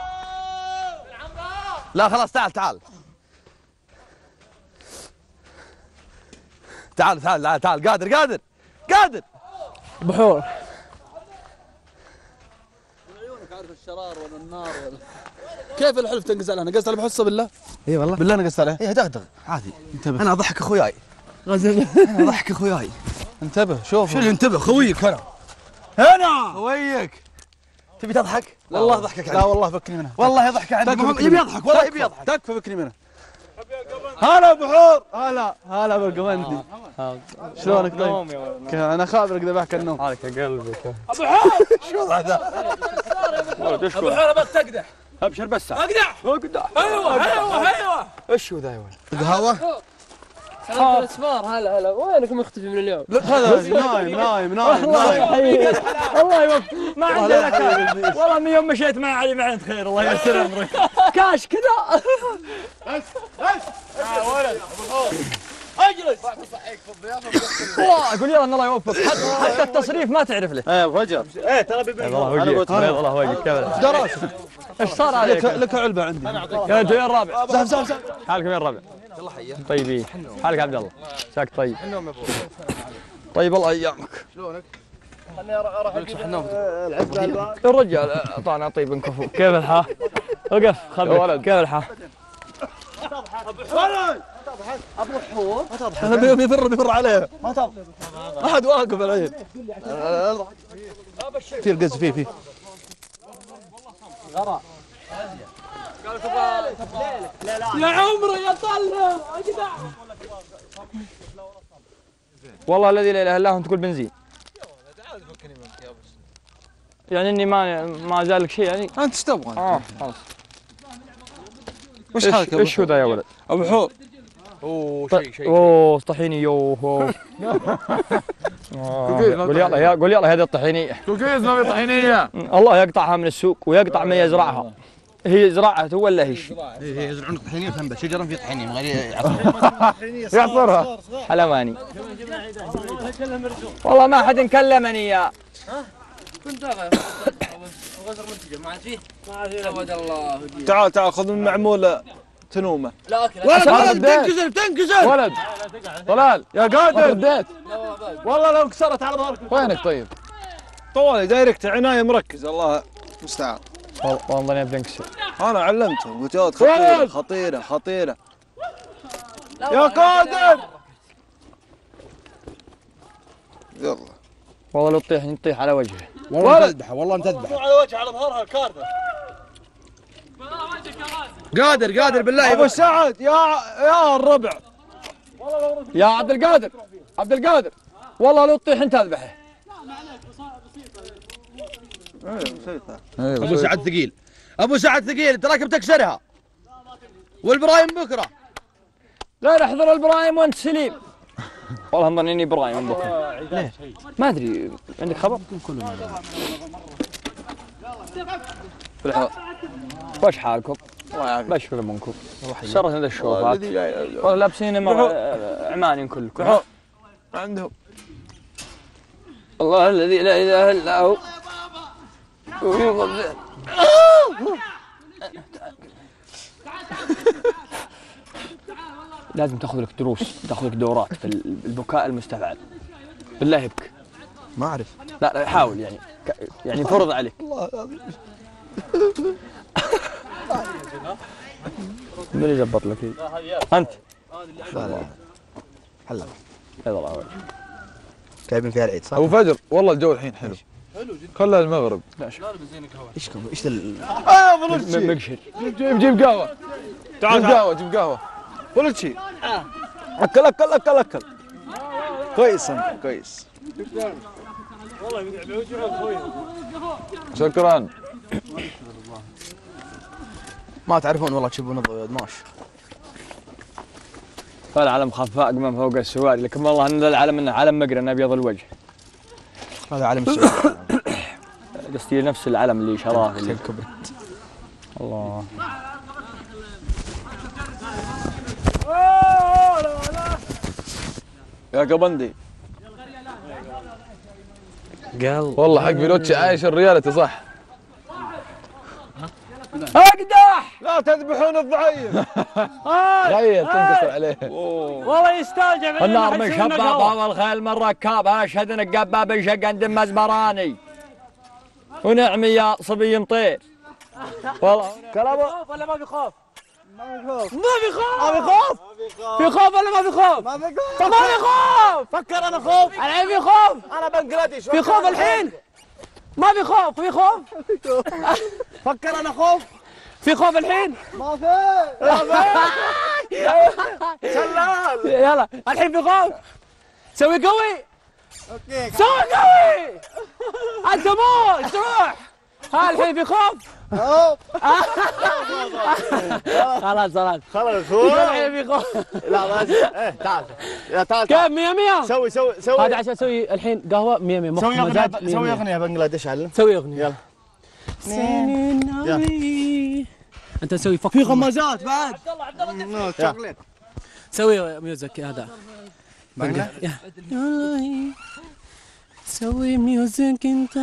لا خلاص تعال قادر بحور. عيونك عارف الشرار ولا النار ولا كيف الحلف تنقز عليه؟ نقزت على بحصه بالله؟ اي والله بالله نقزت عليه؟ اي دغدغ عادي. انتبه. انا اضحك اخوياي. انا اضحك اخوياي. انتبه شوف. شو اللي انتبه؟ خويك هنا خويك. تبي تضحك؟ والله ضحكك لا والله فكني منها. والله يضحك عندك. يبي يضحك والله يبي يضحك. تكفى فكني منها. هلا بحور. هلا بالقمندي. شلونك طيب؟ انا خابرك ذبحك النوم. عليك قلبك ابو حور. شو هذا؟ ابو حور ابغى تقدح. ابشر بس اقدح. ايوه ايش هو ذا يا ولد؟ قهوه. هذا الاسمار. هلا وينك مختفي من اليوم؟ هذا نايم. الله يوفقك. ما عندنا كاش والله. من يوم مشيت مع علي ما عند خير. الله يسر امرك. كاش كذا. بس يا ولد اجلس. اقول يلا ان الله يوفقك. حتى التصريف ما تعرف له. ايه فجر. ايه ترى بيبي. والله وجهك ايش دراسك؟ ايش صار عليك؟ لك علبه عندي. يا انت وين الرابع؟ زحف حالكم وين الرابع؟ طيبين. حالك عبد الله؟ شاك طيب. طيب الله ايامك. شلونك؟ خليني اروح اجيب الرجال اعطانا طيب كفو. كيف الحال؟ وقف خبرك. كيف الحال؟ ولد ابو حور. انا بيفر عليه. ما تضحك. احد واقف العين. في القز فيه غرا. يا عمري يا طلع. والله الذي لا اله الا هو. تقول بنزين يعني اني ما زال لك شيء يعني. انت ايش تبغى؟ خلاص. وش حالك ايش هو ذا يا ولد؟ ابو حور. اوه طحيني يوه. قول يلا هذه الطحينية. كوكيز ما في طحينية. الله يقطعها من السوق ويقطع من يزرعها. هي زراعته ولا هي؟ هي يزرعون طحينية فهم شجرة في طحينية من غير يعصرها. حلواني. والله ما حد كلمني يا. كنت غزر منتجه ما عاد فيه؟ ما عاد فيه ابد الله. تعال خذ من معمول تنومه. لا ولد بتنكسر ولد طلال يا قادر. رديت والله لو انكسرت على ظهرك. وينك طيب؟ طوالي دايركت عنايه مركز. الله المستعان. والله اني بنكسر. انا علمته قلت له خطيره يا قادر. يلا والله لو تطيح نطيح على وجهه. والله متذبحه على وجهه على ظهرها الكارثه. قادر بالله ابو سعد يا الربع. يا عبد القادر والله لو تطيح انت اذبحه. ابو سعد ثقيل تراك بتكسرها. والبرايم بكره. غير احضر البرايم وانت سليم. والله مظن اني برايم بكره. ليه؟ ما ادري عندك خبر؟ وش حالكم؟ الله يعافيك. بشر منكم. شرت هذا الشوفات. والله لابسين عماني كلكم. عندهم. الله الذي لا اله الا هو. لازم تاخذ لك دروس، تاخذ لك دورات في البكاء المستفعل. بالله يبكي. ما اعرف. لا حاول يعني فرض عليك. من اللي زبط لك انت؟ هلا هذا الله. جايبين فيها العيد صح؟ ابو فجر والله الجو الحين حلو خلها المغرب. ايش مقشر جيب قهوه جيب قهوه بولتشي اكل كويس انت كويس. شكرا. ما تعرفون والله تشوفون الضوء ماشي. العلم خفاق من فوق السواد، لكن والله ان العلم انه علم مقرن ابيض الوجه. هذا علم السعودية. قصدي نفس العلم اللي شراه اللي كبرت. الله. يا قبندي قال والله حق فيلوتشي عايش الريالتي صح. اقدح لا تذبحون الضعيف. تخيل تنكسر عليه. والله يستوجب النار من شبابها والخيل من ركابها، اشهد انك قباب شق عند مزمراني ونعمي يا صبي مطير. والله كلامه ولا ما في خوف؟ ما في خوف. ما في خوف في خوف ولا ما في خوف؟ ما في خوف. طب ما في خوف. فكر انا خوف. الحين في خوف. انا بنجلاديش. في خوف الحين؟ ما في خوف. في خوف. فكر انا خوف. في خوف الحين؟ ما في. شلال. يلا الحين في خوف. سوي قوي. اوكي. سوي قوي. انت موت روح. ها الحين في خوف. خلاص خلاص اخوي. الحين في خوف. لا بس تعال تعال. كم 100 سوي هذا عشان اسوي الحين قهوه 100 سوي اغنيه بنجلاديش علم. سوي اغنيه يلا. انت تسوي فك في غمازات بعد. عبد الله شوكليت. سوي ميوزك هذا سوي ميوزك انت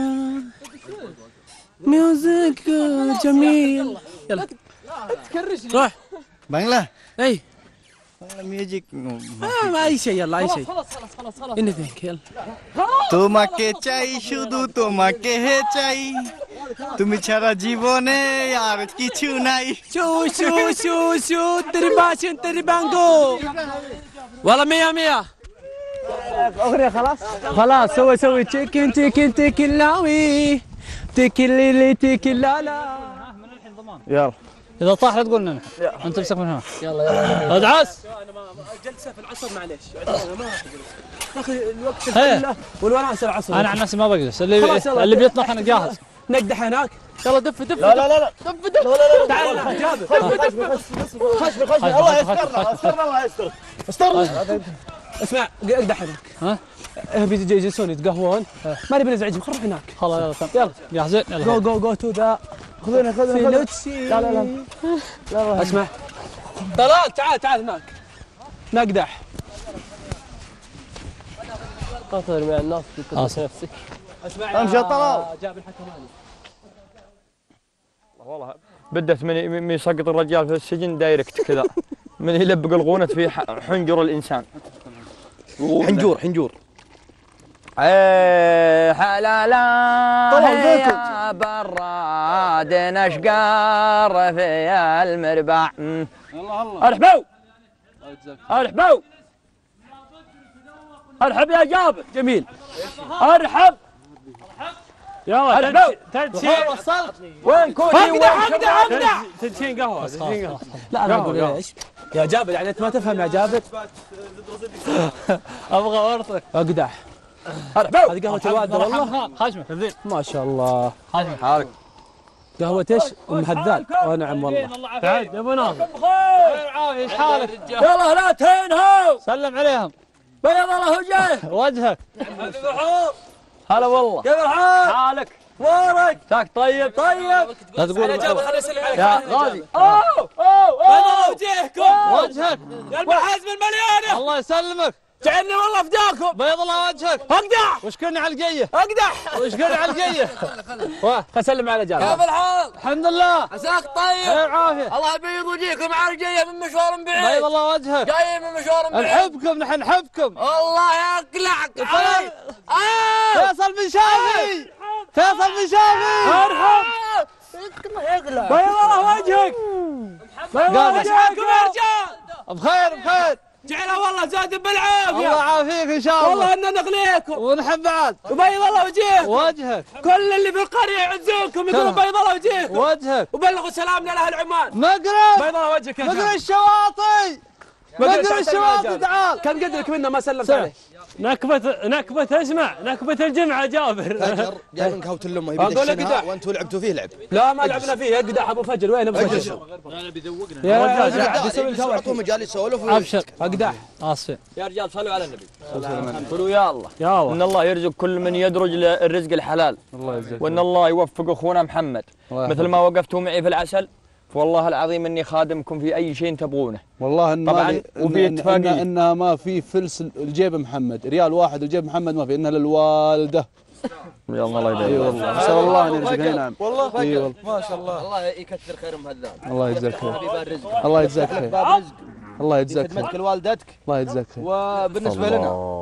ميوزك جميل. يلا روح بنجله. اي ميوزك ما اي شيء. يلا اي شيء. خلاص انك يلا. তোমাকে চাই শুধু তোমাকে চাই তুমি ছাড়া জীবনে আর কিছু নাই شو تري باشن تري بانجو والله 100 اغنيه خلاص سوي تيكن لاوي تيكن ليلي تيكن لا من الحين ضمان. يلا اذا طاح لا تقول لنا انت امسك من هنا. يلا ادعس. انا جلسه في العصر معليش يا اخي الوقت كله والوناسه العصر. انا عن نفسي ما بجلس اللي بيطلع انا جاهز. نقدح هناك. يلا دف لا تعال جابر خش الله يستر الله يستر استر. اسمع اقدح هناك. ها بيجلسون يتقهوون ما نبي نزعجهم. خل نروح هناك. خلاص يلا جاهزين. يلا جو تو ذا. خذونا لا اسمع طلال تعال هناك نقدح. قطر مع الناس تقدس نفسك. اسمع امشي طلال. جاب الحكماني والله بدت من يسقط الرجال في السجن دايركت كذا من يلبق الغونة في حنجر الانسان. حنجور حلالا يا براد نشقر في المربع. ارحبوا ارحب يا جابر. جميل ارحب. يلا تنشين. وصلت وين كوتي؟ اقدح تنشين قهوه. لا انا اقول ايش يا جابر يعني انت ما تفهم يا جابر. ابغى ورطك. اقدح. هذه قهوة الواد والله. خشمه ما شاء الله. خشمه حالك. قهوة ايش؟ ام حداد. ونعم والله. تعال يا ابو ناصر. بخير عافية. ايش حالك؟ يلا لا تهينهم. سلم عليهم. بيض الله وجهك. هلا والله. كيف الحال؟ حالك؟ وارك. تاك طيب. لا تقول يا غازي. بيض وجهكم. وجهك. يا الحزم المليانة. الله يسلمك. جعلني والله فداكم. بيض الله وجهك. اقدح. وش كنا على القيه؟ اقدح. وش كنا على القيه؟ خسلم على جابر. كيف الحال؟ الحمد لله. عساك طيب؟ خير عافيه. الله يبيض وجهكم عرجيه من مشوار بعيد. بيض الله وجهك. جاي من مشوار بعيد. نحبكم نحن نحبكم. الله يقلعك. فيصل بن شافي. ارحب. بيض الله وجهك. بيض الله وجهكم يا رجال. بخير جعلها والله زاد بالعافيه. الله يعافيك ان شاء الله. والله اننا نغنيكم ونحب بعد. وبيض الله وجهك. وجهك. كل اللي في القريه يعزوكم يقولون بيض الله وجهكم. وجهك. وبلغوا سلامنا لاهل عمان. مقرب. بيض الله وجهك يا مقرب الشواطئ. مقرب الشواطئ تعال. كم قدرك منا ما سلمت عليه؟ نكبة اسمع نكبة الجمعة جابر. فجر جاي من قهوة الأمة يبي يدشنها وأنتوا لعبتوا فيه لعب. لا ما لعبنا فيه يقدح أبو فجر وين أبو فجر؟ لا بيذوقنا. يا رجال بيسوي الكوارث. أعطوه مجال يسولف. أبشر أقدح. آسفين. يا رجال صلوا على النبي. قولوا يا الله. يا الله. إن الله يرزق كل من يدرج الرزق الحلال. الله يجزاك. وإن الله يوفق أخونا محمد مثل ما وقفتوا معي في العسل. والله العظيم اني خادمكم في اي شيء تبغونه. والله إن طبعا وفي اتفاقيه انها ما في فلس الجيب محمد، ريال واحد وجيب محمد ما في، انها للوالده. يا الله يبارك. اي والله نسال الله ان يرزقها. نعم والله اي والله ما شاء الله. الله يكثر خيرهم هذول. الله يجزاك خير. الله يجزاك خير. الله يجزاك خير. خدمتك لوالدتك. الله يجزاك خير. وبالنسبه لنا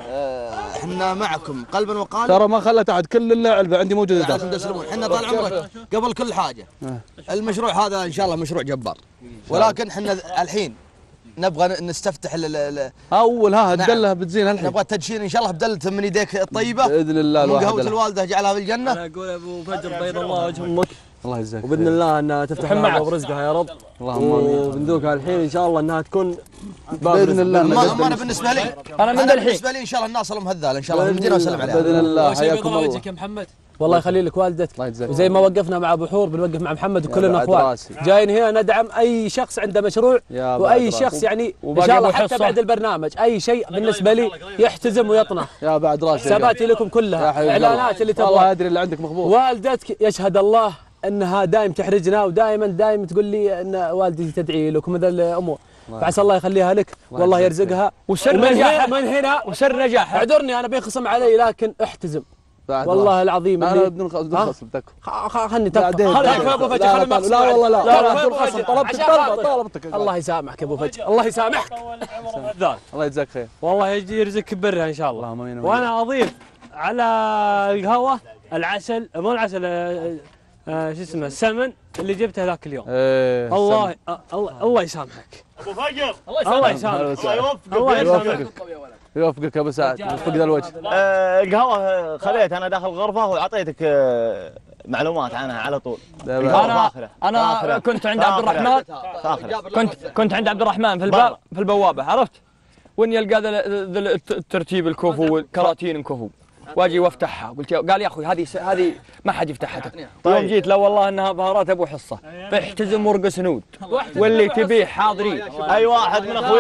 احنا معكم قلبا وقالبا. ترى ما خلت احد، كل اللعبه عندي موجوده لازم تسلمون. احنا طال عمرك قبل كل حاجه المشروع هذا ان شاء الله مشروع جبار، ولكن احنا الحين نبغى نستفتح اول الدله بتزين الحين. نبغى التدشين ان شاء الله بدله من يديك الطيبه باذن الله. من قهوه الوالده جعلها في الجنه. انا اقول ابو فجر بيض الله وجه امك. الله يجزاك. وباذن الله انها تفتح لنا ابواب رزقها يا رب. اللهم امين. وبندوقها الحين ان شاء الله انها تكون باذن الله. انا بالنسبه لي انا بالنسبه لي ان شاء الله الناس لهم هذال ان شاء الله نمدينا وسلم عليها باذن الله. حياكم الله يا محمد. والله يخلي لك والدتك. الله يجزاك. وزي ما وقفنا مع ابو حور بنوقف مع محمد وكلنا اخوان. جايين هنا ندعم اي شخص عنده مشروع واي شخص يعني ان شاء الله حتى بعد البرنامج اي شيء بالنسبه لي يحتزم ويطنح. يا بعد راسي. حساباتي لكم كلها اعلانات اللي تبغى. والله ادري اللي عندك مخبوط. والدتك يشهد الله انها دائم تحرجنا ودائما تقول لي ان والدتي تدعي لك ومن ذا الامور. فعسى الله يخليها لك والله يرزقها. وسر نجاحها من هنا وسر نجاحها. اعذرني انا بينخصم علي لكن احتزم والله العظيم. انا بدون خصم تكفى. خلني تكفى. خليك يا ابو فجر. لا والله لا بدون خصم. طلبتك. الله يسامحك يا ابو فجر. الله يسامحك. الله يجزاك خير. والله يرزقك برها ان شاء الله. اللهم امين. وانا اضيف على القهوه العسل مو العسل شو اسمه السمن اللي جبته ذاك اليوم. الله يسامحك ابو فجر. الله يسامحك. الله يسامحك. يوفقك يا ابو سعد. يوفق ذا الوجه. القهوه خليت انا داخل الغرفه وعطيتك معلومات عنها على طول. انا كنت عند عبد الرحمن. كنت عند عبد الرحمن في البوابه عرفت؟ واني القى الترتيب الكفو والكراتين الكفو واجي وافتحها قلت قال يا اخوي هذه ما حد يفتحها. يوم جيت لا والله انها بهارات ابو حصه فاحتزم ورقص نود واللي تبيه حاضرين. اي واحد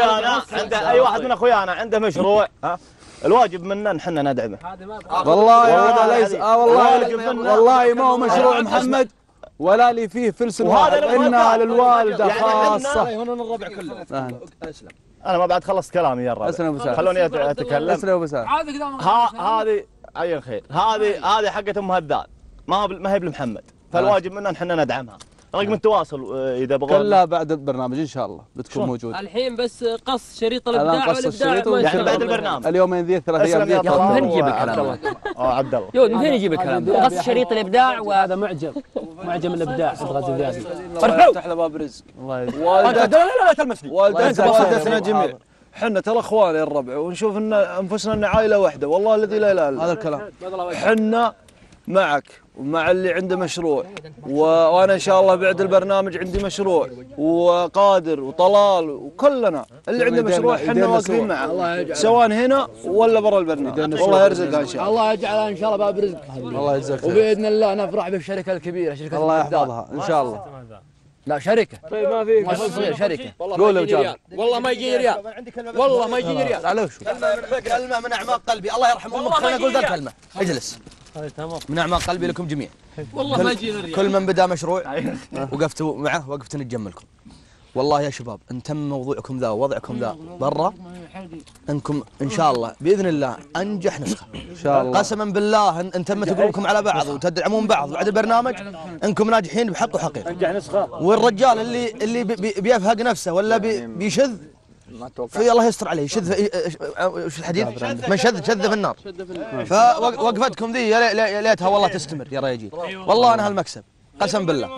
من اخويانا عنده مشروع الواجب منا نحن ندعمه. والله هذا ليس والله ما هو مشروع محمد ولا لي فيه فلس واحد، انها للوالده خاصه. هنا الربع كله. اسلم. انا ما بعد خلصت كلامي يا الربع. اسلم ابو سعد. خلوني اتكلم. اسلم ابو سعد. هذه عين خير. هذه حقت ام هذال ما هي بمحمد، فالواجب منا نحن ندعمها. رقم التواصل اذا بغوا كلها بعد البرنامج ان شاء الله بتكون موجوده. الحين بس قص شريط الابداع والابداع يعني بعد البرنامج اليومين ذي 3 ايام يا من فين يجيب الكلام؟ عبد الله من فين يجيب الكلام؟ قص شريط الابداع وهذا معجم الابداع عند غازي زيادي. افتح له باب رزق. الله يجزاك. لا تلمسني. والدتنا جميع. احنا ترى اخوان يا الربع ونشوف ان انفسنا ان عائله واحده، والله الذي لا اله الا هذا الكلام. احنا معك ومع اللي عنده مشروع وانا ان شاء الله بعد البرنامج عندي مشروع وقادر وطلال وكلنا اللي عنده مشروع احنا واقفين معه سواء هنا ولا برا البرنامج. والله يرزقها ان شاء الله. الله يجعلها ان شاء الله باب رزق. الله يجزاك خير. وباذن الله نفرح بالشركه الكبيره شركه الله يحفظها ان شاء الله. لا شركه. طيب ما في مش صغير شركه. قول يا والله ما يجيني ريال. والله ما يجيني ريال. على شو؟ كلمه من اعماق قلبي الله يرحم امك. خليني اقول ذا الكلمه. اجلس. من اعماق قلبي لكم جميعا. والله ما يجينا ريال. كل من بدا مشروع وقفت معه وقفت نتجملكم. والله يا شباب ان تم موضوعكم ذا ووضعكم ذا برا انكم ان شاء الله باذن الله انجح نسخه ان شاء الله. قسما بالله ان تمت قلوبكم على بعض وتدعمون بعض بعد البرنامج انكم ناجحين بحق وحقيقه. انجح نسخه. والرجال اللي بيفهق نفسه ولا بيشذ في الله يستر عليه يشذ وش الحديث؟ من شذ في النار. فوقفتكم ذي يا ليتها والله تستمر يا رجال. والله انا هالمكسب قسم بالله.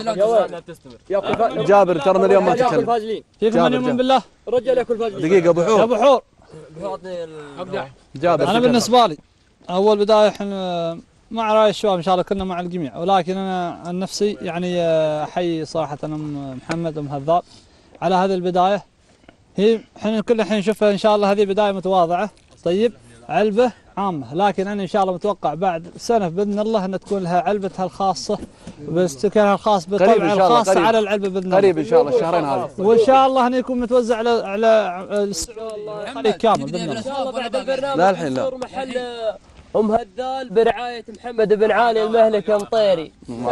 جابر ترى اليوم ما تكلم. فيكم من يؤمن بالله؟ الرجال ياكل فاجئين. دقيقة ابو حور. يا ابو حور. جابر انا بالنسبة لي اول بداية احنا مع رأي الشباب ان شاء الله كنا مع الجميع، ولكن انا عن نفسي يعني احيي صراحة ام محمد ام هذاب على هذه البداية. هي احنا كل الحين نشوفها ان شاء الله هذه بداية متواضعة، طيب علبة عامة، لكن انا ان شاء الله متوقع بعد سنة باذن الله ان تكون لها علبتها الخاصة باستكانها الخاص بطبعها الخاص على العلبة باذن الله. قريب ان شاء الله الشهرين هذه. وان شاء الله انه يكون متوزع على الخليج كامل باذن الله. ان شاء الله بعد البرنامج لا الحين لا. محل ام هذال برعاية محمد بن علي المهلك مطيري.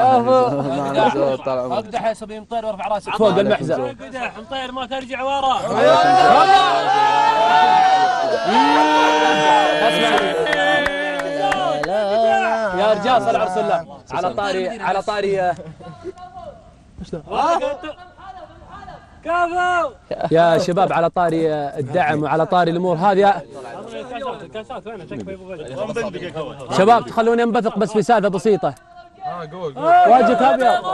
اقدح يا صبي مطير وارفع راسك فوق المحزن. اقدح مطير ما ترجع ورا. يا رجال صل على رسول الله. على طاري كفو يا شباب، على طاري الدعم وعلى طاري الامور هذه شباب تخلوني انبثق بس في سالفه بسيطه. واجهك ابيض.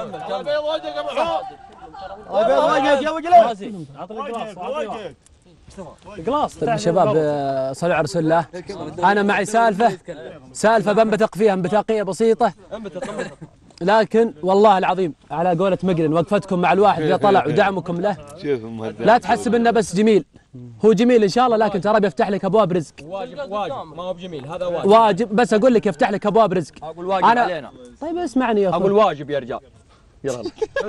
طيب شباب صلوا على رسول الله. انا معي سالفه بنبثق فيها انبثاقيه بسيطه، لكن والله العظيم على قولة مقرن وقفتكم مع الواحد اذا طلع ودعمكم له لا تحسب انه بس جميل، هو جميل ان شاء الله، لكن ترى بيفتح لك ابواب رزق. واجب ما هو بجميل، هذا واجب. واجب بس اقول لك يفتح لك ابواب رزق. اقول واجب علينا. طيب اسمعني يا اخوي. اقول واجب يا رجال. يلا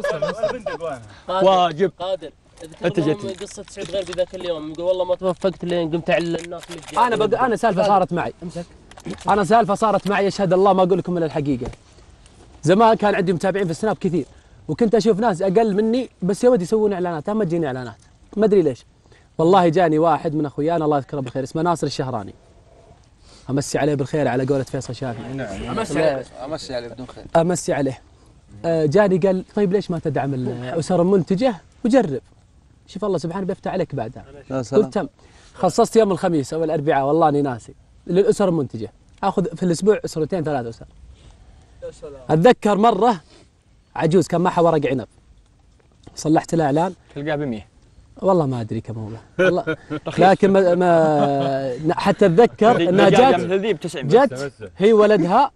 واجب. قادر انت جيت قصه سعود غير بذاك اليوم يقول والله ما توفقت لين قمت على الناس انا سالفه صارت معي. انا سالفه صارت معي يشهد الله ما اقول لكم الا الحقيقه. زمان كان عندي متابعين في السناب كثير، وكنت اشوف ناس اقل مني بس يا ودي يسوون اعلانات، ما تجيني اعلانات ما ادري ليش. والله جاني واحد من اخويانا الله يذكره بالخير اسمه ناصر الشهراني، امسي عليه بالخير على قولة فيصل شافعي. امسي عليه بدون خير. امسي عليه. جاني قال طيب ليش ما تدعم الاسر المنتجه وجرب، شوف الله سبحانه بيفتح عليك بعدها. قلت تم. خصصت يوم الخميس او الاربعاء والله اني ناسي للاسر المنتجه، اخذ في الاسبوع اسرتين 3 اسر. اتذكر مره عجوز كان معها ورق عنب، صلحت لها اعلان تلقاه ب100 والله ما ادري كم هو والله، لكن ما حتى اتذكر انها جت هي ولدها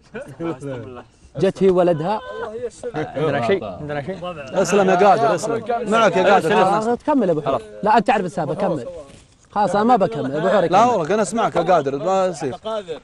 عندنا شيء اسلم يا قادر اسلم معك يا قادر. تكمل يا ابو حور. لا انت تعرف السالفه كمل خلاص انا ما بكمل ابو حور. لا والله انا اسمعك يا قادر ما يصير.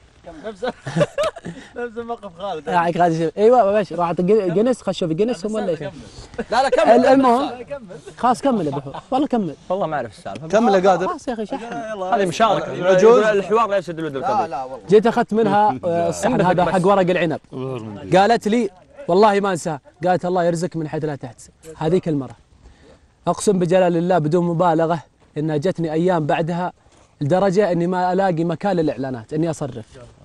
نفس الموقف خالد. ايوه ماشي راح جنس خشوا في جنس هم ولا ايش؟ لا كمل. المهم خلاص كمل يا ابو حور والله كمل. والله ما اعرف السالفه. كمل يا قادر. خلاص يا اخي شحن هذه مشاركه الحوار لا يسد الود القضيه. لا والله جيت اخذت منها الصحن هذا حق ورق العنب، قالت لي والله ما انساها، قالت الله يرزقك من حيث لا تحتسب. هذيك المره اقسم بجلال الله بدون مبالغه انها جتني ايام بعدها لدرجه اني ما الاقي مكان للاعلانات اني اصرف.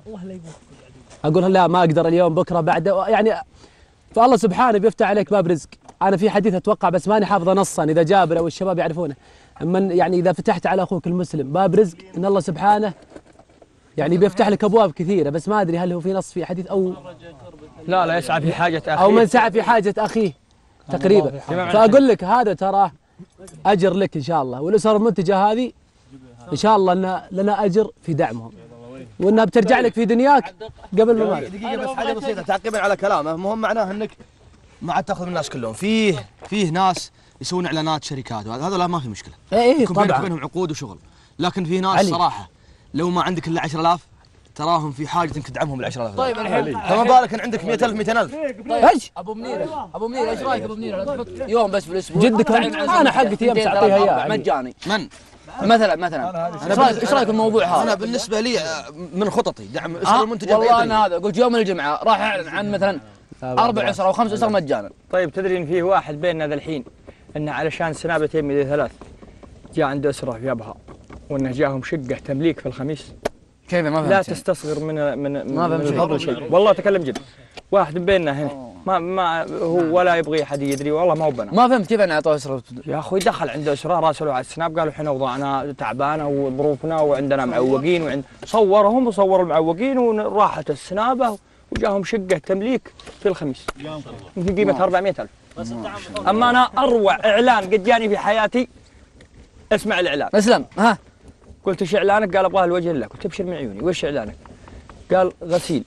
اقول لا ما اقدر اليوم بكره بعده يعني، فالله سبحانه بيفتح عليك باب رزق. انا في حديث اتوقع بس ماني حافظه نصا، اذا جابر او الشباب يعرفونه، من يعني اذا فتحت على اخوك المسلم باب رزق ان الله سبحانه يعني بيفتح لك ابواب كثيره، بس ما ادري هل هو في نص في حديث او لا يسعى في حاجه اخيه او من سعى في حاجه اخيه تقريبا. فاقول لك هذا تراه اجر لك ان شاء الله، والاسر المنتجه هذه ان شاء الله لنا اجر في دعمهم، وانها بترجع لك في دنياك قبل ما مالك. دقيقة بس حاجة بسيطة تعقيبا على كلامه، مهم معناه انك ما عاد تاخذ من الناس كلهم، فيه ناس يسوون اعلانات شركات وهذا لا ما في مشكلة. اي طبعا يكون بينهم عقود وشغل، لكن في ناس صراحة لو ما عندك الا 10,000 تراهم في حاجة انك تدعمهم بال 10,000. طيب الحين فما بالك ان عندك 100,000 200,000. ايش؟ ابو منير ايش رايك ابو منير؟ تحط يوم بس بالاسبوع جدك انا حقتي يوم تعطيها اياه مجاني. من؟ مثلا ايش رايك بالموضوع هذا؟ انا بالنسبه لي من خططي دعم اسر المنتجه. والله انا هذا قلت يوم الجمعه راح اعلن عن مثلا 4 اسر او 5 اسر مجانا. طيب تدري ان فيه واحد بيننا ذا الحين انه علشان سنابتين من 3 جاء عنده اسره في ابها، وانه جاهم شقه تمليك في الخميس. كيف ما فهمت؟ لا تستصغر من الفضل شيء، والله تكلم جد. واحد بيننا هنا ما هو ولا يبغي احد يدري، والله ما هو بنا. ما فهمت كيف انا اعطوه اسره؟ يا اخوي دخل عنده اسره راسلوا على السناب قالوا احنا وضعنا تعبانه وظروفنا وعندنا معوقين صورهم وصوروا المعوقين وراحت السنابه وجاهم شقة تمليك في الخميس في قيمة 400,000. أما أنا أروع إعلان قد جاني في حياتي. اسمع الإعلان. اسلم. ها قلت ايش إعلانك؟ قال أبغاه لوجه الله. قلت ابشر من عيوني. وش إعلانك؟ قال غسيل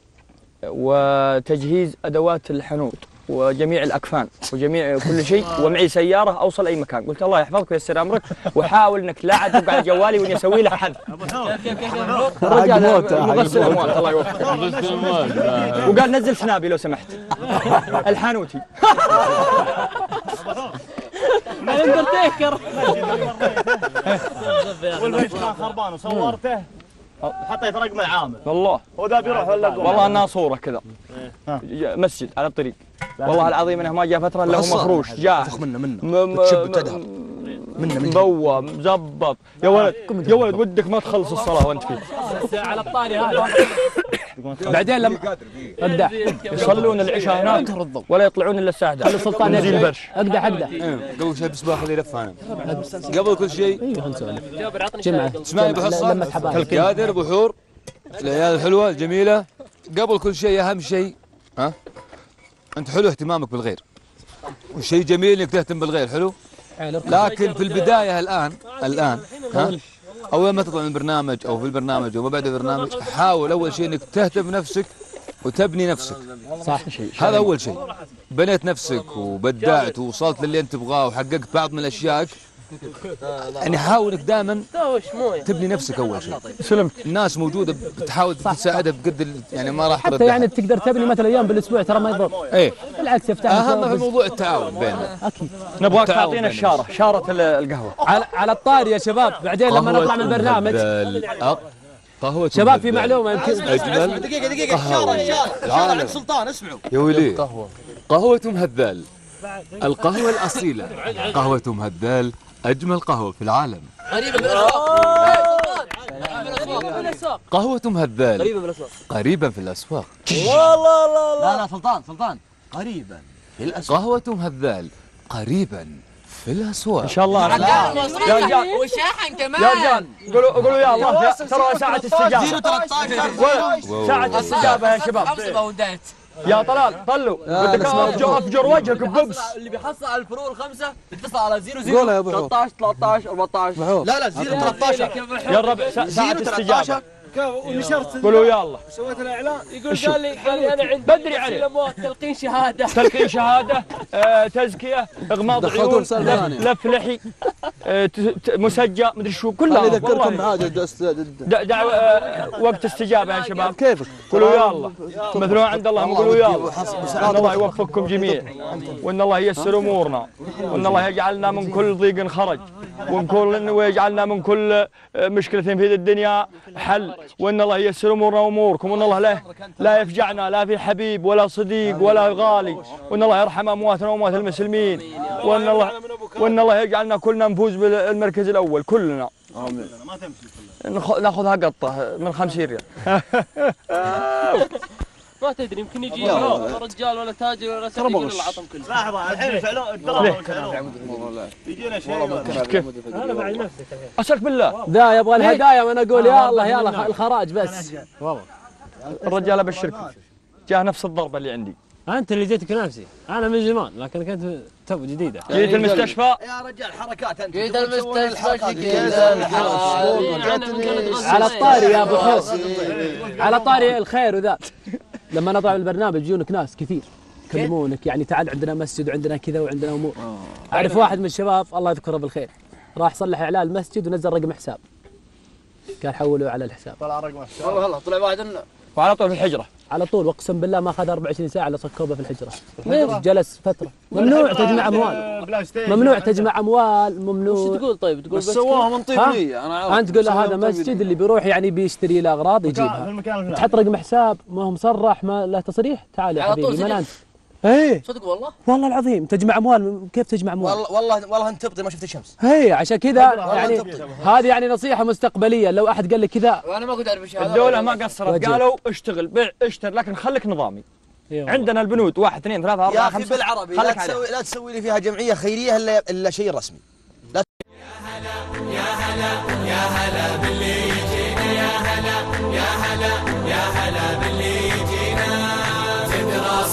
وتجهيز أدوات الحنوط وجميع الأكفان وجميع كل شيء، ومعي سيارة أوصل أي مكان. قلت الله يحفظك وييسر أمرك، وحاول إنك لا عاد تبقى على جوالي وإني أسوي له حذف. الرجال مغسل أموال الله يوفقه. وقال نزل سنابي لو سمحت. الحانوتي. ما نقدر تذكر. والبيت كان خربان وصورته حطيت رقم العامل. والله هو ذا بيروح ولا والله انها صوره كذا مسجد على الطريق. والله العظيم انه ما جاء فتره الا هو مفروش جاهز تشب تذهب مبوى مزبط. يا ولد ودك ما تخلص الصلاه وانت فيه. على الطاري هذا بعدين لما اقدح يصلون العشاء هناك ولا يطلعون الا الساعه 11. خلي السلطان ينزل البرش. اقدح قبل شيء بس باخذ لفه انا. قبل كل شيء جمعه اسمعي ابو حصه القادر ابو حور العيال الحلوه الجميله. قبل كل شيء اهم شيء انت حلو اهتمامك بالغير، والشيء جميل انك تهتم بالغير حلو. لكن في البدايه الان اول ما تطلع من البرنامج او في البرنامج وما بعد البرنامج حاول اول شيء انك تهتم بنفسك وتبني نفسك. صح. هذا اول شيء. بنيت نفسك وبدعت ووصلت للي انت تبغاه وحققت بعض من الاشياء، يعني حاول انك دائما تبني نفسك اول شيء. سلمت. الناس موجوده بتحاول تساعدها بقد يعني ما راح حتى يعني تقدر تبني مثلا يوم بالاسبوع ترى ما يضر. ايه بالعكس يفتح. اهم في موضوع التعاون بيننا. اكيد. نبغاك تعطينا شاره القهوه على الطاري يا شباب. بعدين لما نطلع من البرنامج قهوة شباب في معلومه يمكن اجمل دقيقه شارع عند سلطان اسمعوا يا ولي. قهوة مهذال القهوة الأصيلة. قهوة مهذال أجمل قهوة في العالم. قريبة من الأسواق. قهوة مهذال قريبة من الأسواق. قريبا في الأسواق. والله لا سلطان قريبا في الأسواق. قهوة مهذال قريبا في الأسواق. إن شاء الله. يا رجال وشاحن كمان. يا رجال قولوا يا الله ترى ساعة استجابة. ساعة استجابة يا شباب. يا طلال طلوا بدك افجر وجهك ببس. اللي بيحصل على الفروق الخمسه بيتصل على 00 13 13 14. لا 013 يا الربع ساعة استجابة. قولوا يا الله. سويت الاعلان يقول قال لي انا عندي بدري عليه تلقين شهاده تزكيه اغماض عيون لف لحي مسجى مدري شو كلها. يذكركم بحاجه دعوه وقت استجابه يا شباب. كيفك؟ قولوا يا الله. مثلوا عند الله قولوا يا الله. ان الله يوفقكم جميعا وان الله ييسر امورنا وان الله يجعلنا من كل ضيق خرج ويجعلنا من كل مشكله في الدنيا حل، وان الله ييسر امورنا واموركم، وان الله لا يفجعنا لا في حبيب ولا صديق ولا غالي، وان الله يرحم امواتنا واموات المسلمين، وان الله يجعلنا كلنا نفوز بالمركز الاول كلنا. امين. ناخذها قطه من 50 ريال. ما تدري يمكن يجي رجال ولا تاجر ولا سيد يقول الله عطهم كله. لحظه الحين الفعلون يجينا شيء كيف؟ انا مع نفسك اشرك بالله ذا يبغى الهدايا وانا اقول يا الله يا الله الخراج بس. والله الرجال ابشركم جاه نفس الضربه اللي عندي. انت اللي جيتك نفسي انا من زمان لكن كنت تو جديده. جيت المستشفى يا رجال حركات انت. جيت المستشفى على الطاري يا ابو حوس على طاري الخير وذا. لما نطلع البرنامج يجونك ناس كثير يكلمونك يعني تعال عندنا مسجد وعندنا كذا وعندنا امور. اعرف واحد من الشباب الله يذكره بالخير راح صلح اعلان المسجد ونزل رقم حساب قال حولوا على الحساب. طلع رقم حساب والله طلع واحد وعلى طول في الحجره على طول واقسم بالله ما اخذ 24 ساعه الا صكوبه في الحجره. جلس فتره. ممنوع تجمع اموال ممنوع تجمع اموال ممنوع. وش تقول طيب تقول بس سواها من طيب نيه. انا انت تقول له هذا مسجد اللي بيروح يعني بيشتري له اغراض يجيبها تحط رقم حساب ما هو مصرح ما له تصريح. تعال يا حبيبي من انت؟ ايه صدق والله العظيم تجمع اموال. كيف تجمع اموال؟ والله انت تبطي ما شفت الشمس. هي عشان كذا يعني هذه يعني نصيحه مستقبليه لو احد قال لك كذا. وانا ما كنت اعرف ايش هذا. الدوله ما قصرت قالوا اشتغل بيع اشتر لكن خليك نظامي. عندنا البنود 1 2 3 4 5 يا اخي بالعربي لا تسوي لي فيها جمعيه خيريه الا شيء رسمي. لا يا هلا باللي يجينا يا هلا باللي يجينا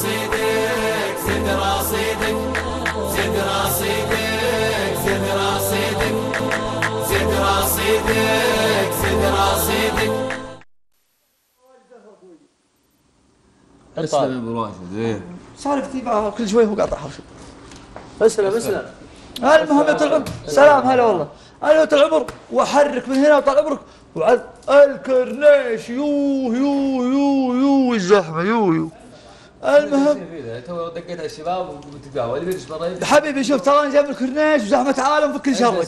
رصيدك زد رصيدك زد رصيدك زد رصيدك زد رصيدك زد رصيدك. اسلم يا ابو راشد. سالفتي معه كل شوي هو قاطع حرف. اسلم. المهم يا طال العمر سلام هلا والله. انا يا طال العمر واحرك من هنا طال عمرك وعد الكرنيش يو الزحمه يو. المهم تو دقيت على الشباب وبتقاوى اللي بيدش برا يا حبيبي شوف تراني جايب الكرنيش وزحمه عالم فك شرك.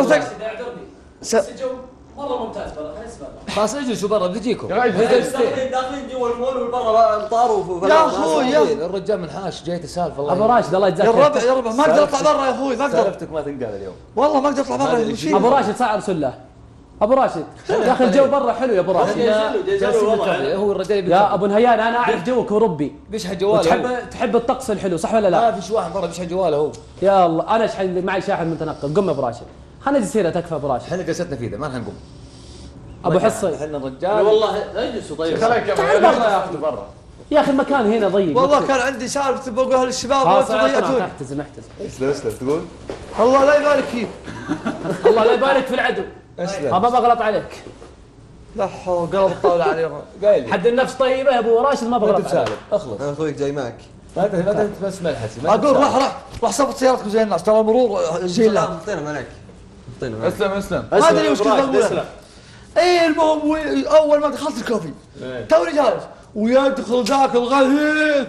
الجو مره ممتاز برا خلاص اجلسوا برا بتجيكم. داخلين جوا المول والبرا امطار يا اخوي الرجال منحاش جايته سالفه الله ابو راشد الله يجزاك يا ربع ما اقدر اطلع برا يا اخوي ما اقدر. سالفتك ما تنقال اليوم والله ما اقدر اطلع برا يا اخوي. ابو راشد صعب سله. ابو راشد يا اخي الجو برا حلو يا ابو راشد. هو الرجال يا ابو نهيان انا اعرف جوك اوروبي بيشحن جواله. تحب الطقس الحلو صح ولا لا؟ ما فيش واحد برا بيشحن جواله هو. يا الله انا اشحن معي شاحن متنقل. قم يا ابو راشد خلينا نجلس هنا تكفى ابو راشد. احنا جلستنا فيه ما راح نقوم. ابو حصي احنا الرجال والله اجلسوا طيب. تعال برا يا اخي برا يا اخي المكان هنا ضيق. والله كان عندي سالفه بقولها للشباب خلاص احتزم. اسلم تقول الله لا يبارك فيك. الله لا يبارك في العدو. اسلم ما بغلط عليك. لا حول قلب الطاوله عليهم. قايل حد النفس طيبه يا ابو راشد ما بغلط عليك. اخلص انا اخويك جاي معك. لا تسمع الحسي. اقول راح صفت سيارتكم زي الناس ترى المرور زي الله. اعطينا عليك. اسلم. ما ادري وش كنت اقول. اي المهم اول ما دخلت الكوفي توني جالس ويدخل ذاك الغثيث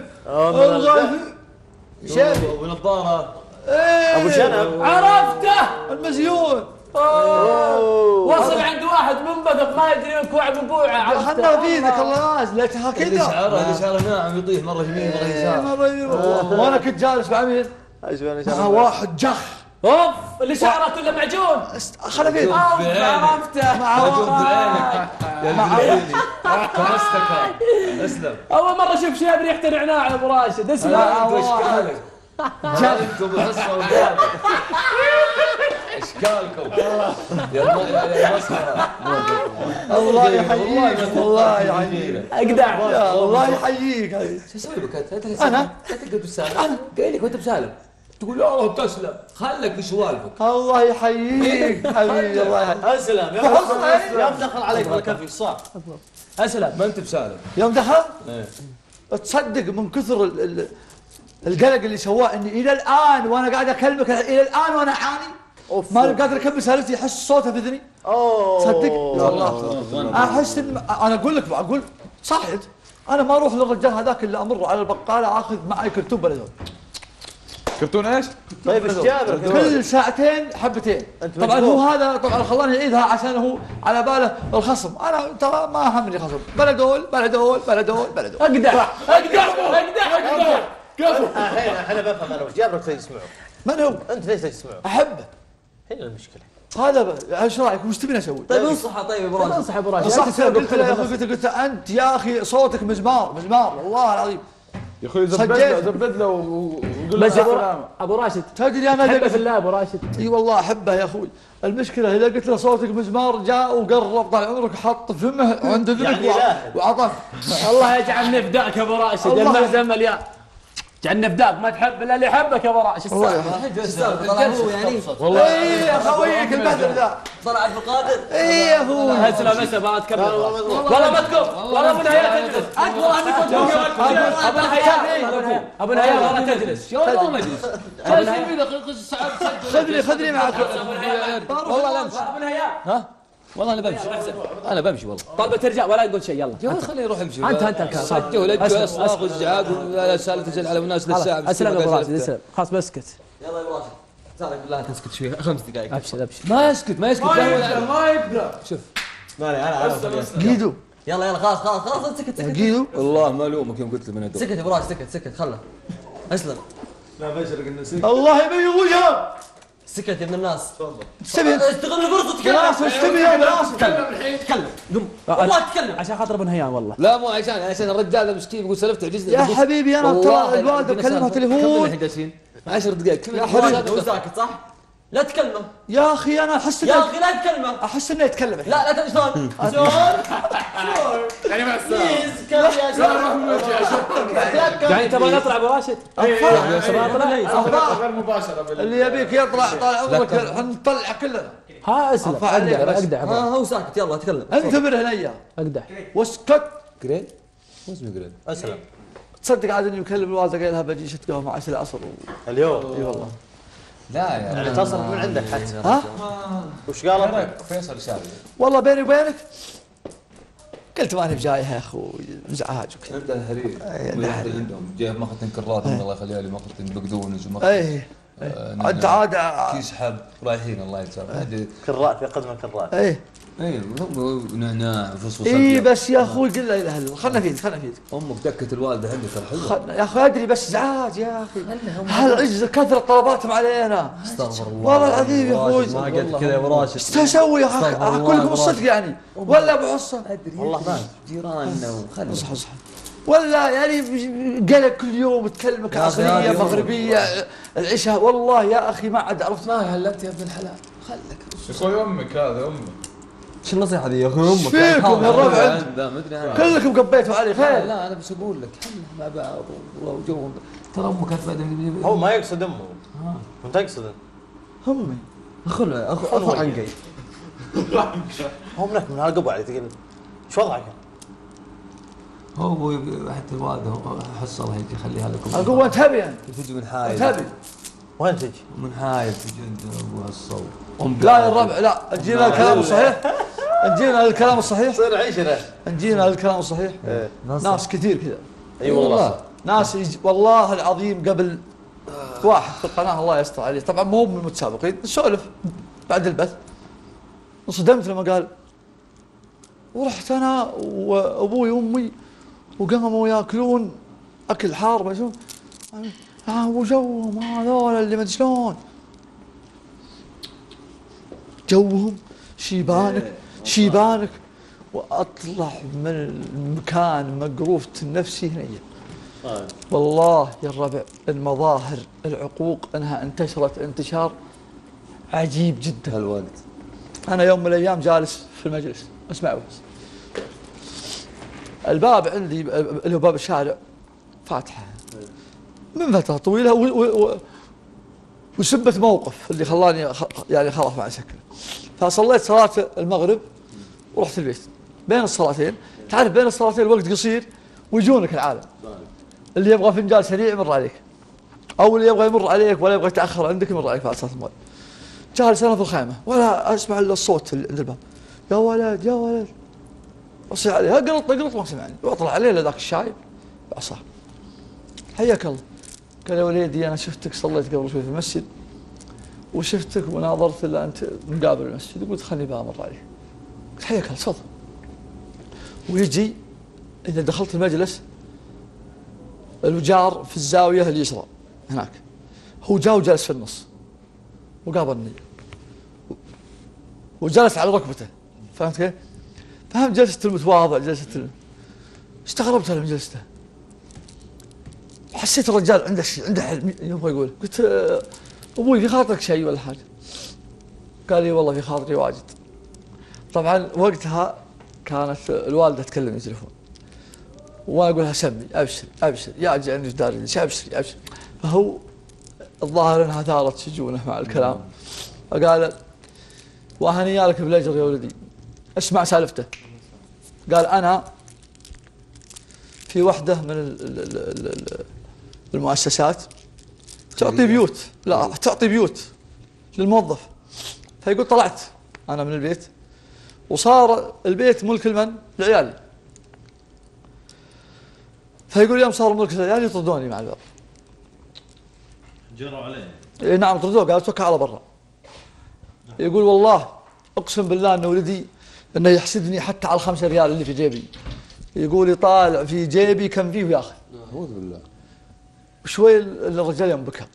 شيخ ونظاره ابو شنب عرفته المزيون. وصل عند واحد منبذق ما يدري كوع من بوعه. خلنا فيك الله ليتها كذا. اللي شعره ناعم يطيح مره يمين مره يسار. وانا كنت جالس مع مين؟ مع واحد جخ. اوف اللي شعره كله معجون. خلنا فيك عرفته مع بعينك يا تمسك. اسلم. اول مره اشوف شيء بريحه النعناع يا ابو راشد. اسلم. اشكالك جالكم الحصه والقيامه اشكالكم يا مسخره. الله يحييك الله يحييك اقدع الله يحييك. شو اسوي بك انت؟ انا تقعد بسالم. انا قايل لك وانت بسالم تقول يا رب تسلم. خلك في سوالفك. الله يحييك حبيبي الله يحييك. اسلم يوم دخل عليك بالكفي صح. اسلم ما انت بسالم يوم دخل تصدق من كثر القلق اللي سواه اني الى الان وانا قاعد اكلمك الى الان وانا اعاني ما قادر اكمل سالفتي احس صوته في اذني. صدق والله احس ان انا اقول لك اقول صحيت انا ما اروح للرجال هذاك اللي امر على البقاله اخذ معي كرتون بلدون. كرتون ايش؟ طيب ايش جابك؟ كل ساعتين حبتين. طبعا هو هذا طبعا خلاني اعيدها عشان هو على باله الخصم. انا ترى ما همني خصم. بلدول اقدع كفو. انا بفهم انا وش جابك تسمعه. من هو؟ انت ليش تسمعه؟ احبه. هنا المشكله. هذا ايش رايك وش تبيني اسوي؟ طيب انصحه طيب ابو راشد. انصح ابو راشد. نصحت قلت له يا اخي قلت له انت يا اخي صوتك مزمار والله العظيم. يا اخوي زبد له وقول له ابو راشد تدري انا احبه في الله ابو راشد. اي والله احبه يا اخوي. المشكله اذا قلت له صوتك مزمار جاء وقرب طال عمرك حط فمه عند ذنك وعطاك. الله يجعل نفداك يا ابو راشد. المخزن مليان. جعل نفداك ما تحب الا اللي يحبك يا ابو راشد. طلع هو يعني والله اي يا خويك البدر ذا طلع عبد القادر. اي يا اخوي اسلم ما تكمل والله ما تقوم والله ابو نهيان تجلس. انت والله انك كنت ابو نهيان والله تجلس. والله ما اجلس. خذني معك والله لا امشي. ابو نهيان ها والله انا بمشي. انا بمشي والله. طلبة رجال ولا يقول شيء يلا. يلا خليه يروح يمشي. انت صجوا لجوا اصلاق وازعاج ولا سالفه تزعل على الناس للساعه. اسلم يا ابو راشد اسلم. خلاص بسكت. يلا يا ابو راشد سالك بالله تسكت شوي 5 دقائق. ابشر ما يسكت ما يقدر. شوف مالي انا قيدو يلا خلاص انت سكت قيدو والله ما الومك يوم قلت له من هدول. سكت يا ابو راشد سكت خله اسلم. لا بشرك النسيم. الله يبيض وجهك. سكت يا ابن الناس. تبي استغل الفرصه تكلم. خلاص وش تبي يا ناس؟ تكلم الحين تكلم والله تكلم عشان خاطر ابو نهيان والله. لا مو عشان الرجال المسكين يقول سلفت عجزنا. يا حبيبي انا ترى الوالده بكلمها تليفون. كم الحين جالسين؟ 10 دقائق. يا حبيبي هو ساكت صح؟ لا تكلمه يا اخي انا احس يا اخي لا تكلمه احس انه يتكلم الحين. لا شلون؟ شلون؟ يعني مع السلامه بليز كم يا شباب يعني تبغى نطلع ابو راشد؟ غير مباشره اللي يبيك يطلع طال عمرك نطلع كلنا. ها اسلم اقدع هو ساكت يلا تكلم انتبه هنا اياه اقدع واسكت. جريد؟ مو اسمه جريد. اسلم. تصدق عاد اني مكلم الوالده قايل لها بجي شت قهوه مع عسل العصر اليوم؟ اي والله. لا يعني تصرف من عندك حتى. ها؟ وش قالت؟ فيصل شاري. والله بيني وبينك قلت ماني بجايها يا اخوي مزعاج وكذا. عندها هرير. عندهم جايب ماخذ كراتهم الله يخليها لي ماخذ بقدونس وماخذ اي انت عاد كيس حب رايحين الله يسامحك. كرات يقدم كرات. اي ونعناع وفصفص. اي بس يا اخوي قل لا اله الا الله خلنا فيك خلنا فيك. امك دكت الوالده عندك الحلوه. يا اخوي ادري بس ازعاج يا اخي. هالعجز كثرة طلباتهم علينا. استغفر الله والله العظيم يا اخوي. ما قلت كذا يا ابو راشد. ايش تسوي يا اخي؟ اقول لكم الصدق يعني ولا ابو حصه؟ والله ما جيراننا وخلنا اصحى اصحى ولا يعني قلق كل يوم تكلمك عصريه مغربيه العشاء. والله يا اخي ما عاد عرفت. ما هلكت يا ابن الحلال خلك. اخوي امك هذا امك. شو النصيحه ذي يا اخوي امك؟ فيكم يا الربع كلكم قبيتوا علي خير. لا انا بس اقول لك حلها مع بعض والله وجوهم ترى امك هو ما يقصد امه انت تقصد امي. اخو عنقي هو منك من هالقبع اللي تقول شو وضعك؟ هو حتى الوالده حصلها يجي خليها لكم. اقول انت تبي انت تجي من حايل. تبي وين تجي؟ من حايل تجي عند ابوها الصوت. لا يا الربع لا نجينا الكلام الصحيح. نجينا الكلام الصحيح. صير عيشنا. نجينا الكلام الصحيح. ناس كثير كذا. اي والله. ناس والله العظيم قبل واحد في القناه الله يستر عليه طبعا مو من المتسابقين نسولف بعد البث انصدمت لما قال ورحت انا وابوي وامي وقاموا ياكلون اكل حار ما شو وجوهم هذول اللي ما ادري شلون جوهم شيبانك واطلع من المكان مقروفة نفسي هنا. والله يا الربع المظاهر العقوق انها انتشرت انتشار عجيب جدا هالوقت. انا يوم من الايام جالس في المجلس اسمعوا بس الباب عندي اللي هو باب الشارع فاتحه من فتره طويله وسبت موقف اللي خلاني يعني خلاص ما اسكر. فصليت صلاه المغرب ورحت البيت بين الصلاتين. تعرف بين الصلاتين الوقت قصير ويجونك العالم اللي يبغى فنجان سريع يمر عليك او اللي يبغى يمر عليك ولا يبغى يتاخر عندك يمر عليك بعد صلاه المغرب. جالس انا في الخيمه ولا اسمع الا الصوت عند الباب يا ولد يا ولد اصيح عليه اقلط ما سمعني واطلع عليه لذاك الشايب بعصاه حياك الله. قال يا وليدي انا شفتك صليت قبل شوي في المسجد وشفتك وناظرت الا انت مقابل المسجد قلت خليني بامر عليك. قلت حياك الله تفضل. ويجي اذا دخلت المجلس الوجار في الزاويه اليسرى هناك هو جاء وجلس في النص وقابلني وجلس على ركبته فهمت كيف؟ فهم جلسة المتواضع جلسة استغربت من جلسته حسيت الرجال عنده شيء عنده حلم يبغى يقول. قلت ابوي في خاطرك شيء ولا حاجه؟ قال لي والله في خاطري واجد. طبعا وقتها كانت الوالده تكلم التليفون وانا اقول لها سمي ابشر ابشر يا جاني داري ابشري ابشر. فهو الظاهر انها ثارت شجونه مع الكلام فقال وهنيالك بالاجر يا ولدي. اسمع سالفته. قال انا في وحده من المؤسسات تعطي بيوت لا تعطي بيوت للموظف. فيقول طلعت انا من البيت وصار البيت ملك لمن؟ لعيالي. فيقول يوم صار ملك لعيالي يطردوني مع الباب. جروا عليه. إيه نعم طردوه قال توكل على برا. يقول والله اقسم بالله ان ولدي انه يحسدني حتى على 5 ريال اللي في جيبي. يقول يطالع في جيبي كم فيه وياخذ. اعوذ بالله. شوي الرجال يوم بكى.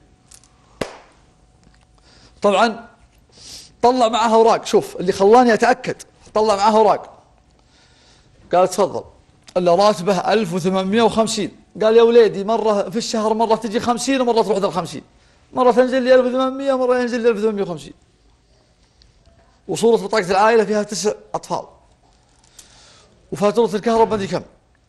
طبعا طلع معها اوراق شوف اللي خلاني اتاكد طلع معها اوراق. قال تفضل الا راتبه 1850. قال يا وليدي مره في الشهر مره تجي 50 ومره تروح ذا 50 مرة تنزل لي 1800، مرة ينزل لي 1850. وصورة بطاقة العائلة فيها 9 أطفال، وفاتورة الكهرباء ما أدري كم،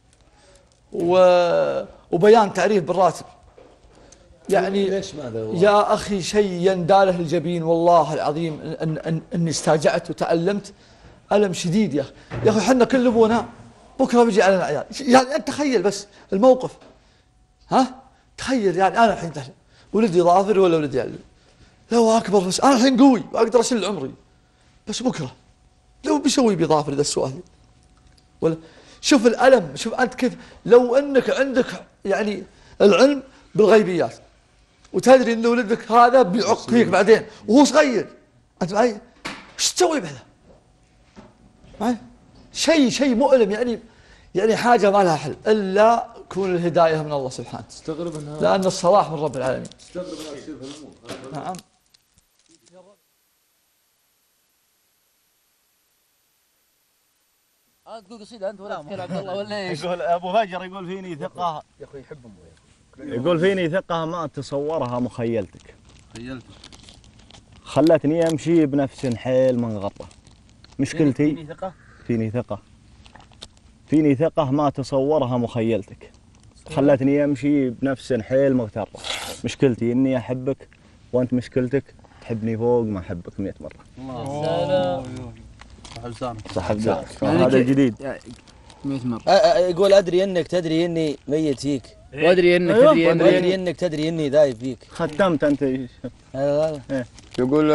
وبيان تعريف بالراتب. يعني ليش ماذا يا أخي شيء ينداله الجبين والله العظيم. أني استاجعت وتألمت ألم شديد يا أخي. يا أخي حنا كل أبونا بكرة بيجي علينا عيال. يعني أنت تخيل بس الموقف، ها تخيل. يعني أنا الحين ولدي ظافر ولا ولدي علي، لو أكبر بس أنا الحين قوي وأقدر أشيل عمري، بس بكرة لو بيسوي بظافر ذا السؤال ولا. شوف الألم، شوف أنت كيف. لو أنك عندك يعني العلم بالغيبيات وتدري أن ولدك هذا بيعق فيك بعدين وهو صغير، أنت معي ايش تسوي بهذا؟ معي شيء مؤلم. يعني حاجة ما لها حل إلا كون الهداية من الله سبحانه. تستغرب انها، لأن الصلاح من رب العالمين. تستغرب انها تصير في الامور. نعم. تقول قصيدة أنت ولا تقول عبد الله ولا إيش؟ يقول أبو فجر يقول فيني ثقة، يا أخوي يحب أمه. يقول فيني ثقة ما تصورها مخيلتك. خيلتك. خلتني أمشي بنفس حيل من غطة. مشكلتي فيني ثقة؟ فيني ثقة. فيني ثقة ما تصورها مخيلتك. خلتني أمشي بنفس حيل مغترة. مشكلتي إني أحبك وأنت مشكلتك تحبني فوق ما أحبك 100 مرة. سلام. صح لسانك. هذا الجديد. 100 مرة. يقول أدري إنك تدري إني ميت فيك. وأدري إنك وأدري إنك تدري إني ذايب فيك. ختمت أنت. لا. يقول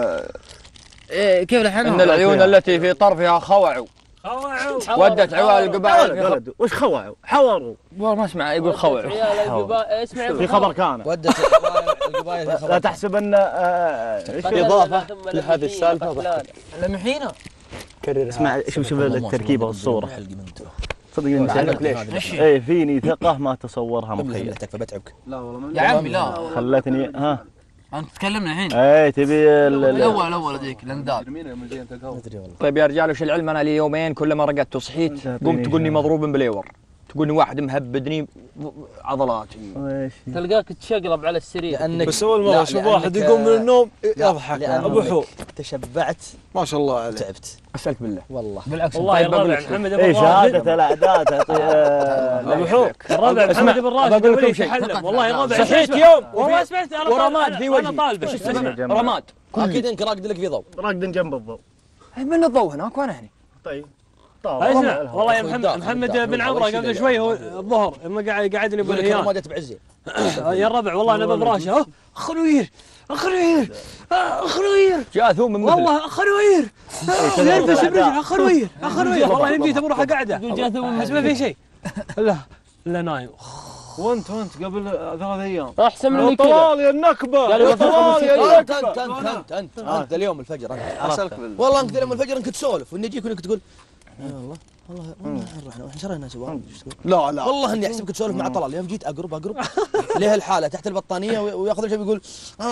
كيف الحين؟ إن العيون التي في طرفها خوعوا ودت عوال القبائل. وش خوعوا؟ حوروا. والله ما اسمع يقول خوعوا. اسمع في خبر كان. ودت القبائل. لا تحسب أن إضافة لهذه السالفة. لمحينا. اسمع شوف التركيبة والصورة. صدقني عنك ليش؟ ايه فيني ثقة ما تصورها مخيلتك فبتعبك. لا والله يا عمي لا. خلتني ها. أنت تكلمنا الحين. ايه تبي الأول ذيك الأندال. طيب يا رجال وش العلم أنا لي يومين كلما رقدت وصحيت قمت تقولني مضروب بليور، تقولني واحد مهبدني عضلاتي. تلقاك تشقلب على السرير. بس أول مرة أشوف واحد يقوم من النوم يضحك. أبو حور تشبعت ما شاء الله عليك. تعبت. أسألك بالله. والله. بالعكس. والله الربع محمد ايه شهادة الأعداد. أبو حور. الربع محمد بن راشد يقول يتحلم. والله الربع. صحيت يوم والله سمعت أنا ورماد في وجهي. طالبه. شو اسمه؟ رماد. أكيد إنك راقد لك في ضوء. راقد جنب الضوء. من الضوء هناك وأنا هنا. طيب. اسمع والله يا محمد بن عمرو قبل شوي هو الظهر لما قعدني ابو الهيان. ما جت بعزي. يا الربع والله انا بفراشه اخنوير اخنوير اخنوير. جاء ثوم من والله اخنوير. ينفس برجله اخنوير اخنوير. والله يمدي تبغى اروح قاعده. جاء ثوم بس ما في شيء. لا نايم. وانت قبل 3 ايام احسن من كذا. طوال يا النكبه. طوال يا انت اليوم الفجر انت. والله انت اليوم الفجر انك تسولف واني اجيك وانك تقول والله احنا شرينا سوا. لا والله اني احسبك تسولف مع طلال. اليوم جيت اقرب ليه الحاله تحت البطانيه وياخذ الشيء ويقول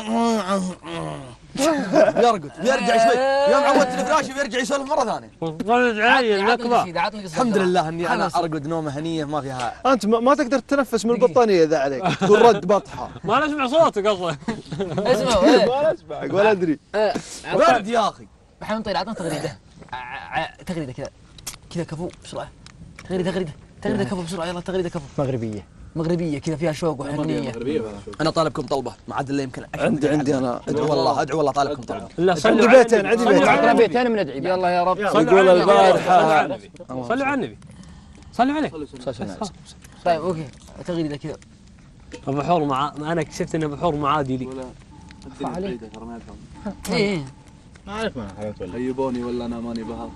يرقد بيرجع شوي. يوم عودت الفراش بيرجع يسولف مره ثانيه. ولد عالي النكبه. الحمد لله اني انا ارقد نومه هنيه ما فيها. انت ما تقدر تتنفس من البطانيه اذا عليك تقول رد بطحه. ما نسمع صوتك اصلا. اسمع ما نسمع ولا ادري. برد يا اخي. محمد طيب اعطنا تغريده كذا كفو بسرعه. تغريده كفو بسرعه. يلا تغريده كفو مغربيه كذا فيها شوق وحنيه. انا طالبكم طلبه ما عاد الا يمكن عندي انا ادعو والله طالبكم طلبه. لا عندي بيتين عندنا بيتين من ادعي. يلا يا رب. يقول البارحه صلوا على النبي. صلوا عليه. طيب اوكي تغريده كذا. ابو حور انا اكتشفت ان ابو حور معادي لي. ايه ما اعرف ما حلوت هيبوني ولا انا ماني بها.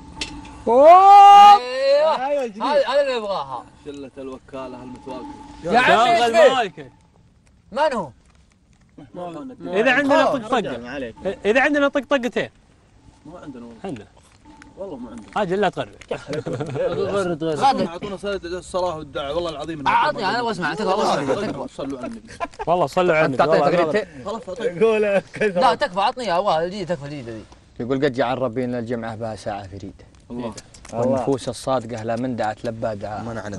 هذا اللي يبغاها. شلة الوكالة المتواقفة. يا عمي ايش فيك؟ من هو؟ إذا عندنا طقطقة. إذا عندنا طقطقتين. مو عندنا عندنا. والله مو عندنا. اجل لا تغرد. غرد اعطونا الصلاة والدعاء والله العظيم. اعطني انا واسمع صلوا على النبي. والله صلوا على النبي. تعطي تغريدتين. يقول لا تكفى عطني اياها الجديدة تكفى الجديدة ذي. يقول قد جعل ربي الجمعة بها ساعة فريدة. الله. والنفوس الصادقة لا من دعت لبى دعاء. ما نعنى ذلك.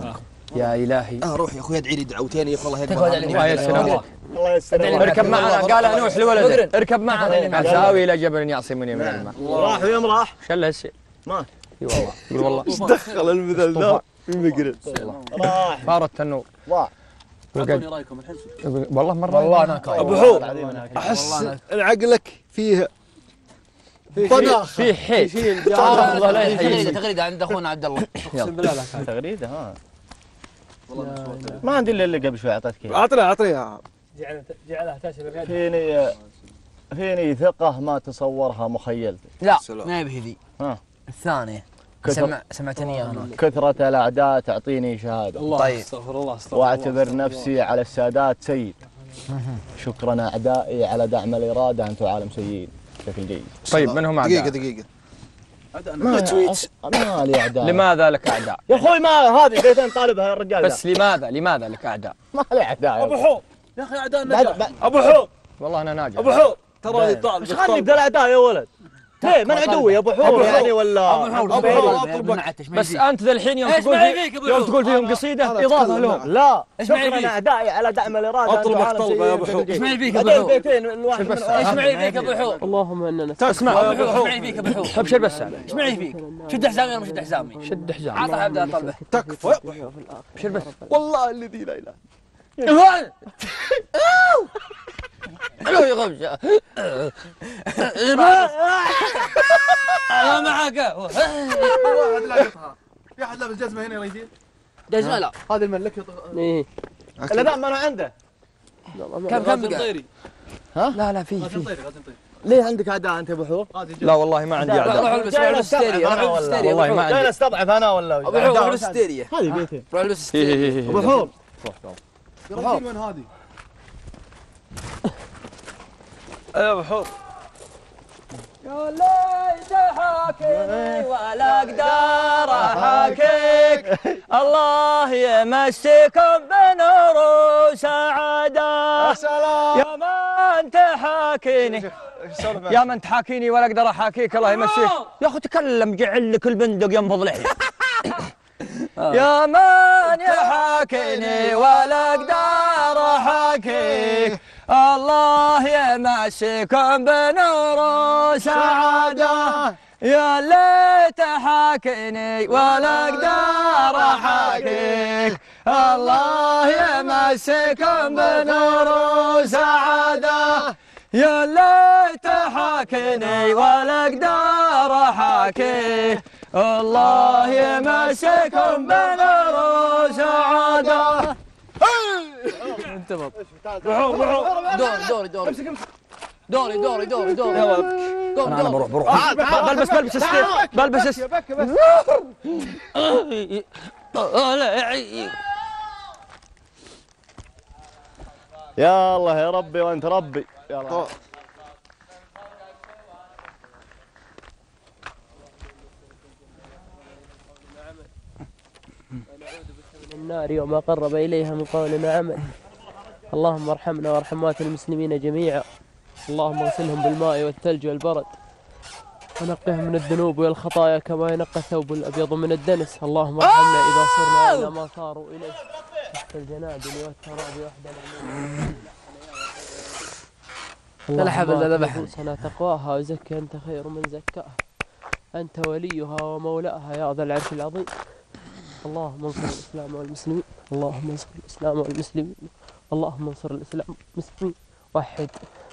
يا الهي روح يا اخوي ادعي لي دعوتين يا اخي الله الله يقبل يسلمك الله يسلمك اركب معنا قال نوح لولده اركب معنا ساوي الى جبل يعصمني من الماء راح ويوم راح شل هالشيء ما اي والله يقول والله ايش دخل المثل ذا المقرب راح فار التنور ضاع اعطوني رايكم الحين والله مره والله انا كايف ابو حور احس ان عقلك فيه طناخ فيه حيل تغريده عند اخونا عبد الله اقسم بالله تغريده ها ما عندي الا اللي قبل شوي اعطيتك اياه اعطني جعلها تشرب فيني ثقة ما تصورها مخيلتك لا ما هي بهذي الثانية كثر سمعتني انا كثرة الأعداء تعطيني شهادة طيب استغفر الله واعتبر نفسي على السادات سيد شكرا أعدائي على دعم الإرادة أنتم عالم سيئين بشكل جيد طيب من هم أعداء؟ دقيقة ما لي أعداء لماذا لك أعداء؟ يا أخوي ما هذه بيتين طالبها الرجال بس لماذا لك أعداء؟ ما لي أعداء ابو حور يا اخي اعداء النجاح ابو حور والله أنا ناجح ابو حور ترى طالب ايش خلني بالاعداء يا ولد؟ ليه من عدوي يا ابو حور يعني ولا ابو حور اطلبك بس انت ذا الحين يوم تقول فيهم قصيده اضافه لهم لا شكرا اعدائي على دعم الاراده اطلبك طلبه يا ابو حور ايش معي فيك ابو حور بيتين الواحد ايش معي فيك ابو حور اللهم اننا اسمع ايش معي فيك ابو حور ابشر بس ايش معي فيك شد حزامي ولا مش شد حزامي شد حزامي عطى عبد طلبه تكفى يا ابو حور ابشر بس والله الذي لا اله حلو يا غمزه انا معك واحد لاقطها في احد لابس جزمه هنا يريدين جزمه لا هذا الملك ايه لا ما انا عنده كم بقى ها لا في ليه عندك اعداء انت يا ابو حور؟ لا والله ما عندي اعداء روح البس ستيريا والله ما عندي جاي استضعف انا ولا ابو حور روح البس ستيريا هذه بيتين روح البس ستيريا ابو حور يريدين وين هذه؟ يا ابو حور يا ليت حاكيني ولا اقدر احاكيك الله يمسكم بنور وسعاده يا سلام يا من تحاكيني يا من تحاكيني ولا اقدر احاكيك الله يمسيك يا اخي تكلم جعل لك البندق ينفض لحيه يا من يحاكيني ولا اقدر احاكيك الله يمسكم بنور وسعاده يا ليت حاكيني ولا اقدر احاكيك الله يمسكم بنور وسعاده يا ليت حاكيني ولا اقدر احاكيك الله يمسكم بنور وسعاده انتبه دوري انا بروح بلبس يا الله يا ربي وانت ربي يا الله النار وما قرب إليها من قول وعمل اللهم ارحمنا وارحم موات المسلمين جميعا اللهم اغسلهم بالماء والثلج والبرد ونقهم من الذنوب والخطايا كما ينقى الثوب الأبيض من الدنس اللهم ارحمنا إذا صرنا إلى ما صاروا إليه تحت الجنادل والتراب وحدنا اللهم أنفسنا تقواها وزكي أنت خير من زكاها أنت وليها ومولاها يا ذا العرش العظيم اللهم انصر الإسلام والمسلمين اللهم انصر الإسلام والمسلمين اللهم انصر الإسلام والمسلمين وحد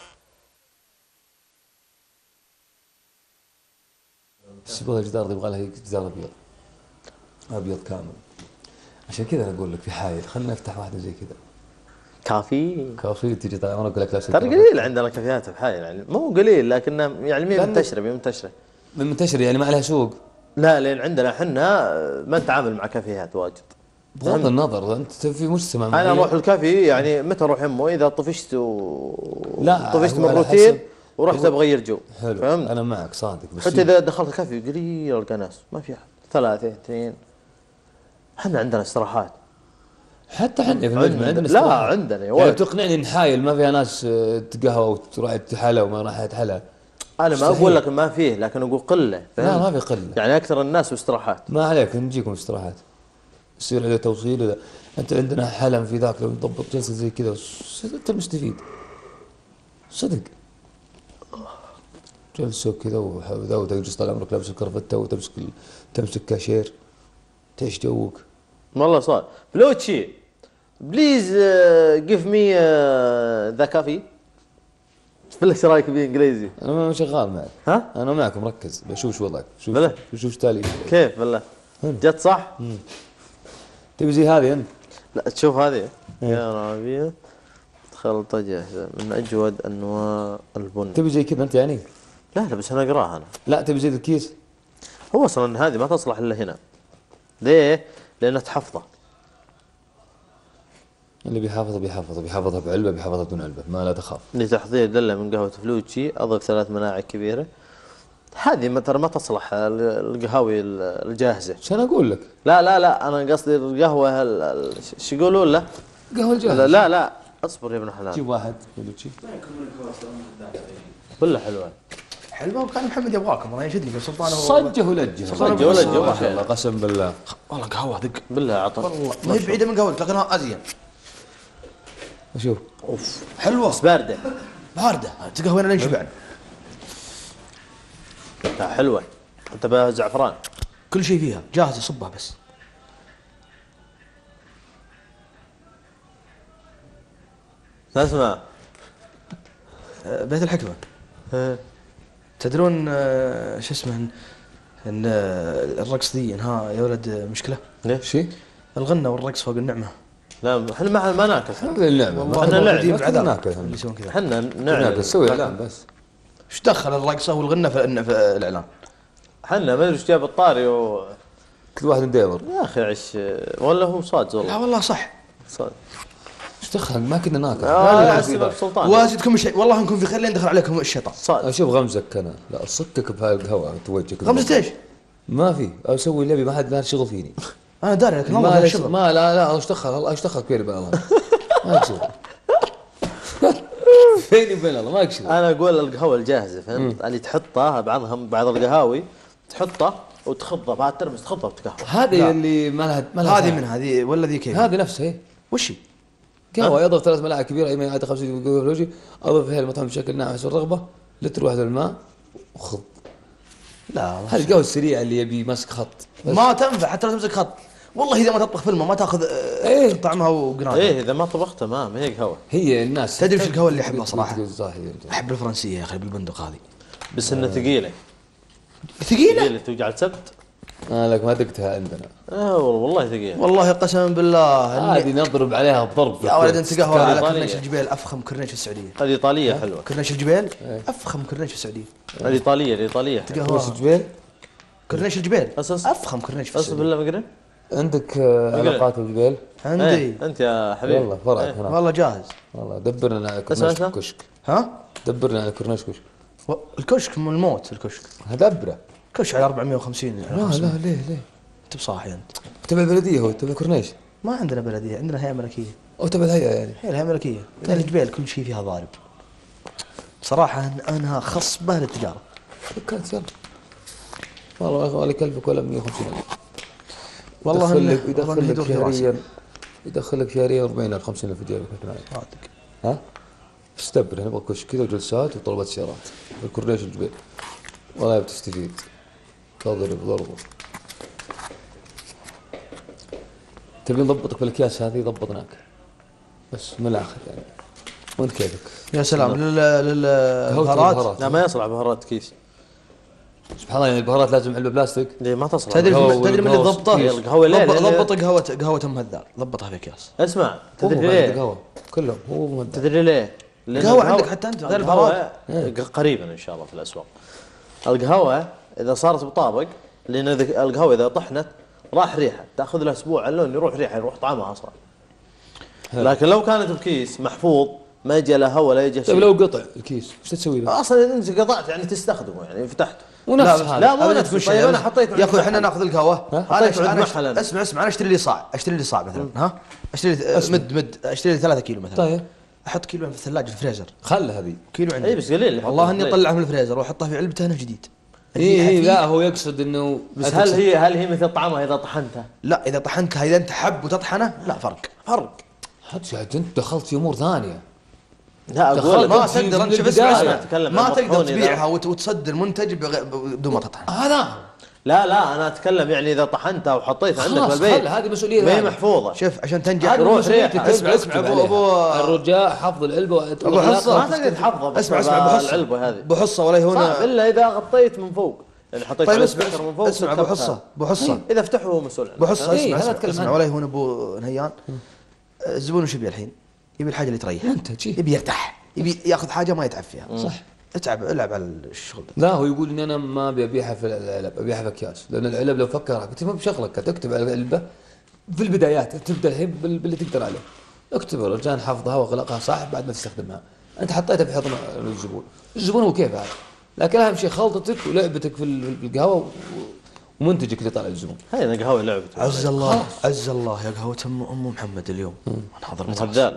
تبغى الجدار يبغى لها جدار ابيض كامل عشان كذا انا اقول لك في حايل خلينا نفتح واحده زي كذا كافي تجي طالع وانا اقول لك لا ترى قليل عندنا كافيهات بحايل يعني مو قليل لكنها يعني مين منتشره يعني ما عليها سوق لا لان عندنا احنا ما نتعامل مع كافيهات واجد بغض النظر انت في مجتمع انا اروح الكافي يعني متى اروح يمه اذا طفشت طفشت من الروتين ورحت ابغير جو حلو فهمت انا معك صادق بس حتى اذا دخلت الكافي قليل القى ناس ما في احد 3 2 احنا عندنا استراحات حتى احنا في المجمع عندنا لا عندنا يا يعني تقنعني نحايل ما فيها ناس تقهوى وتروح تحلى وما راحت حلا انا ما اقول لك ما فيه لكن اقول قله لا ما في قله يعني اكثر الناس واستراحات ما عليك نجيكم استراحات يصير عليه توصيل إذا أنت عندنا حلم في ذاك لو نضبط جلسة زي كذا أنت المستفيد صدق. جلسة كذا وذا وتجلس طال عمرك لابس الكرفتة وتمسك كاشير تعيش جوك. والله صار بلوتشي بليز جيف مي ذا كافي. بالله ايش رايك بالانجليزي؟ انا شغال معك. ها؟ انا معك مركز بشوف وضعك. شوف تالي كيف بالله؟ جت صح؟ تبي زي هذه انت؟ لا تشوف هذه يا ربيع خلطة جاهزة من اجود انواع البن. تبي زي كذا انت يعني؟ لا بس انا اقراها انا. لا تبي زي الكيس؟ هو اصلا هذه ما تصلح الا هنا. ليه؟ لانها تحفظه. اللي بيحافظها بعلبه بيحافظها بدون علبه ما لا تخاف. لتحضير دله من قهوه فلوتشي اضف 3 ملاعق كبيره. هذه ترى ما تصلح القهاوي الجاهزه. شو انا اقول لك؟ لا انا قصدي القهوه شو يقولون له؟ قهوه الجاهزه. لا اصبر يا ابن حلال. جيب واحد فلوتشي. كلها حلوه. حلوه وكان محمد يبغاكم الله يشدني سلطان. صجه ولجه ما شاء الله قسم بالله. والله قهوه دق بالله عطر والله ما هي بعيده من قهوتك لكنها ازين. اشوف اوف حلوه بس بارده تقهوينا لين شبعنا. حلوه انت بها زعفران كل شيء فيها جاهزه صبها بس. اسمع بيت الحكمه تدرون شو اسمه ان الرقص ذي انها يا ولد مشكله. ليش؟ الغنى والرقص فوق النعمه. لا احنا ما ناكل النعمه احنا نعمه ناكل اللي يسوون كذا. احنا ناكل نسوي اعلان بس. ايش دخل الرقصه والغنى في الاعلان؟ احنا ما ادري ايش جاب الطاري كل واحد ندور يا اخي عش ولا هو صاد والله. لا والله صح صاد. ايش دخل ما كنا ناكل. لا سلطان وازدكم شيء والله نكون في خير لين دخل عليكم الشيطان. اشوف غمزك انا لا اصكك بهالقهوه توجهك. غمزة ايش؟ ما في اسوي اللي ما حد لا شغل فيني. انا داري لكن ما لا ايش دخل ايش دخل كبير بين الله ما يكشف. فيني وبين الله ما يكشف. انا اقول القهوه الجاهزه فهمت اللي تحطها بعض القهاوي تحطها وتخضها بعد ترمس تخضها وتقهوى. هذه اللي ما لها هذه من هذه ولا ذي كيف؟ هذه نفسها هي. وش هي؟ قهوه يضرب 3 ملاعق كبيره يمين عاد 50 قهوه اضف فيها المطعم بشكل ناعم حسب الرغبه لتر واحد من الماء وخض. لا هذه القهوه السريعه اللي يبي ماسك خط ما تنفع حتى لو تمسك خط. والله اذا ما تطبخ في الماء ما تاخذ طعمها وقناعها. اذا ما طبختها ما هي قهوه. هي الناس تدري ايش القهوه اللي احبها صراحه؟ احب الفرنسيه يا اخي بالبندق هذه. بس انها ثقيله. ثقيله توجع السبت. لك ما دقتها عندنا. والله ثقيله. والله قسما بالله هذه نضرب عليها الضرب. يا ولد انت قهوه على كورنيش الجبيل افخم كورنيش في السعوديه. الايطاليه حلوه. كورنيش الجبيل افخم كورنيش في السعوديه. الايطاليه كورنيش الجبيل. كورنيش الجبيل افخم كورنيش في السعوديه. بالله مقرن. عندك علاقات الجبيل؟ عندي. انت يا حبيبي والله فرعك هناك. والله جاهز. والله دبرنا على كورنيش كشك. ها؟ دبرنا على كورنيش كشك. الكشك من الموت الكشك. دبره. كش على 450. لا ليه؟ انت بصاحي انت. تبع البلديه هو تبع كورنيش. ما عندنا بلديه عندنا هيئه ملكيه. او تبع الهيئه يعني. هي الهيئه الملكيه. الجبال كل شيء فيها ضارب. صراحه انها خصبه للتجاره. فكرت يلا. والله ما يكلفك ولا 150,000. والله يدخل لك شهريا 40,000 50,000 في جيبك. ها؟ استبر نبغى كشك كذا وجلسات وطلبات سيارات الكورنيش الجبيل. والله بتستفيد. تضرب ضربه. تبي نضبطك بالاكياس هذه ضبطناك. بس من الاخر يعني. وانت كيفك؟ يا سلام للبهارات. لا ما يصلح بهارات كيس. سبحان الله يعني البهارات لازم علبه بلاستيك. ليه ما تصلح؟ تدري من اللي ضبطه؟ القهوه ليه؟ ضبط قهوه ام هذار ضبطها في اكياس. اسمع تدري ليه؟ قهوه كلهم هو مهدار. تدري ليه؟ القهوه عندك حتى انت غير البهارات قريبا ان شاء الله في الاسواق. القهوه اذا صارت بطابق لان القهوه اذا طحنت راح ريحه تاخذ لها اسبوع على اللون يروح ريحه يروح طعمها اصلا. لكن لو كانت بكيس محفوظ ما يجي لا هواء ولا يجي شيء. طيب لو قطع الكيس ايش تسوي له؟ اصلا انت قطعت يعني تستخدمه يعني فتحته. ونفس لا مو نفس. طيب انا حطيت يا اخوي احنا ناخذ القهوه. انا اسمع انا اشتري لي صاع مثلا ها اشتري مد اشتري لي 3 كيلو مثلا. طيب احط كيلو في الثلاجه في الفريزر. خل هذه كيلو عندي. اي بس قليل والله اني اطلعه من الفريزر واحطه في علبته هنا جديد. إيه لا هو يقصد إنه بس هل هي مثل طعمها إذا طحنتها؟ لا إذا طحنتها إذا أنت حب وتطحنه لا فرق. حتى أنت دخلت في أمور ثانية. لا أقول ما تقدر أنت اسمع ما تقدر إذا تبيعها وتصدر المنتج بدون ما تطحنها. هذا لا أنا أتكلم يعني إذا طحنتها وحطيتها عندك بالبيت هذه مسؤولية ما هي محفوظة. شوف عشان تنجح روح اسمع أبو الرجاء حفظ العلبة أبو حصة ما تقدر تحفظها. اسمع العلبة هذه أبو حصة ولا هنا إلا إذا غطيت من فوق يعني حطيت طيب من فوق. اسمع أبو حصة إذا فتحه هو مسؤول عنه. أبو حصة اسمع ولا هنا أبو نهيان الزبون وش يبي الحين؟ يبي الحاجة اللي تريح يبي يرتاح يبي ياخذ حاجة ما يتعب فيها. صح. العب على الشغل. لا هو يقول اني انا ما ابي ابيعها في العلب، ابيعها في اكياس، لان العلب لو فكرها قلت ما بشغلك تكتب على العلبه في البدايات تبدا الحين باللي تقدر عليه. اكتب رجال حفظها واغلقها صح بعد ما تستخدمها. انت حطيتها في حضن الزبون هو كيف هذا. لكن اهم شيء خلطتك ولعبتك في القهوه ومنتجك اللي طالع للزبون. هاي انا قهوه لعبتك. عز الله يا قهوه ام محمد اليوم. انا حاضر مهدال.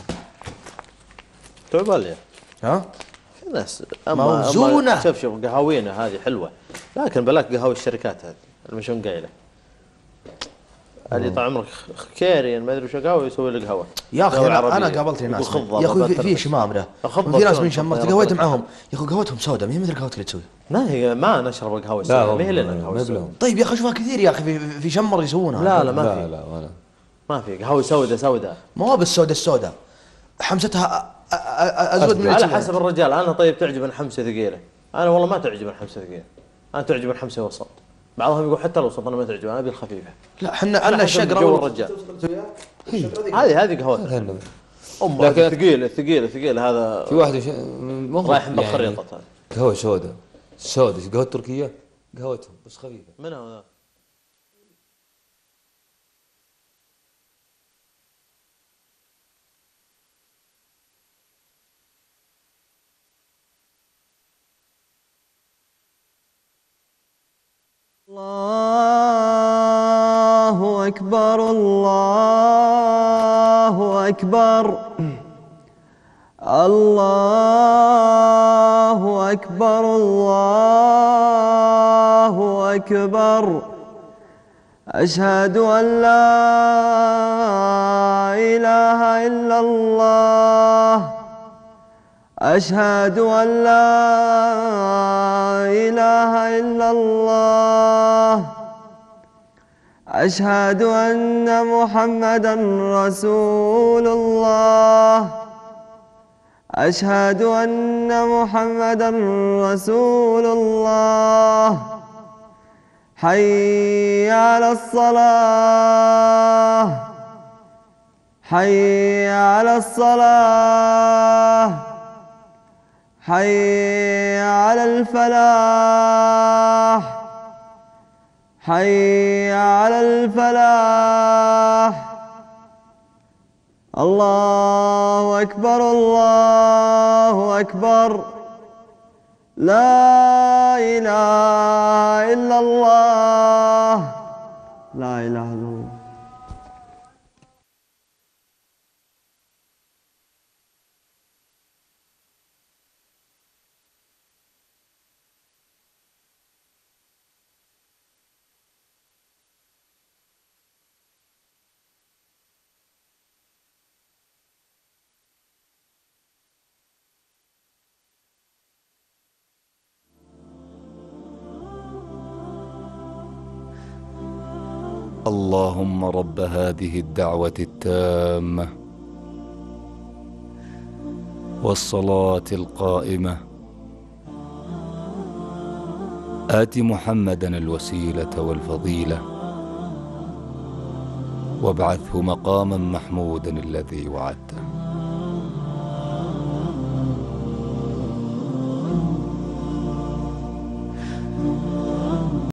تعبالي ها؟ ناس موزونه. شوف قهاوينا هذه حلوه لكن بلاك قهاوي الشركات هذه المشون قايله هذه طال عمرك كيري ما ادري وش قهوه يسوي لك قهوه يا اخي انا قابلت ناس يا اخوي في شمام له في ناس من شمرت قهوتهم معاهم يا اخي قهوتهم سوداء ما هي مثل قهوتك اللي تسوي. ما نشرب القهوه السوداء ما هي لنا قهوه سوداء. طيب يا اخي اشوفها كثير يا اخي في شمر يسوونها. لا ما في ما في قهوه سوداء ما هو بالسوداء حمستها ازود من على حسب الرجال. انا طيب تعجبني حمسه ثقيله انا والله ما تعجبني حمسه ثقيله انا تعجبني حمسه وسط. بعضهم يقول حتى لو وسط انا ما تعجبني انا ابي الخفيفه. لا احنا الشقره والرجال هذه قهوه لكن ثقيل هذا في واحد رايح بالخريطه هذه قهوه سوداء قهوه تركيه قهوتهم بس خفيفه. من هو الله أكبر الله أكبر الله أكبر الله أكبر أشهد أن لا إله إلا الله أشهد أن لا إله إلا الله أشهد أن محمدًا رسول الله أشهد أن محمدًا رسول الله حي على الصلاة حي على الصلاة حي على الفلاح حي على الفلاح الله أكبر الله أكبر لا إله إلا الله لا إله إلا الله. اللهم رب هذه الدعوة التامة والصلاة القائمة آت محمدا الوسيلة والفضيلة وابعثه مقاما محمودا الذي وعدته.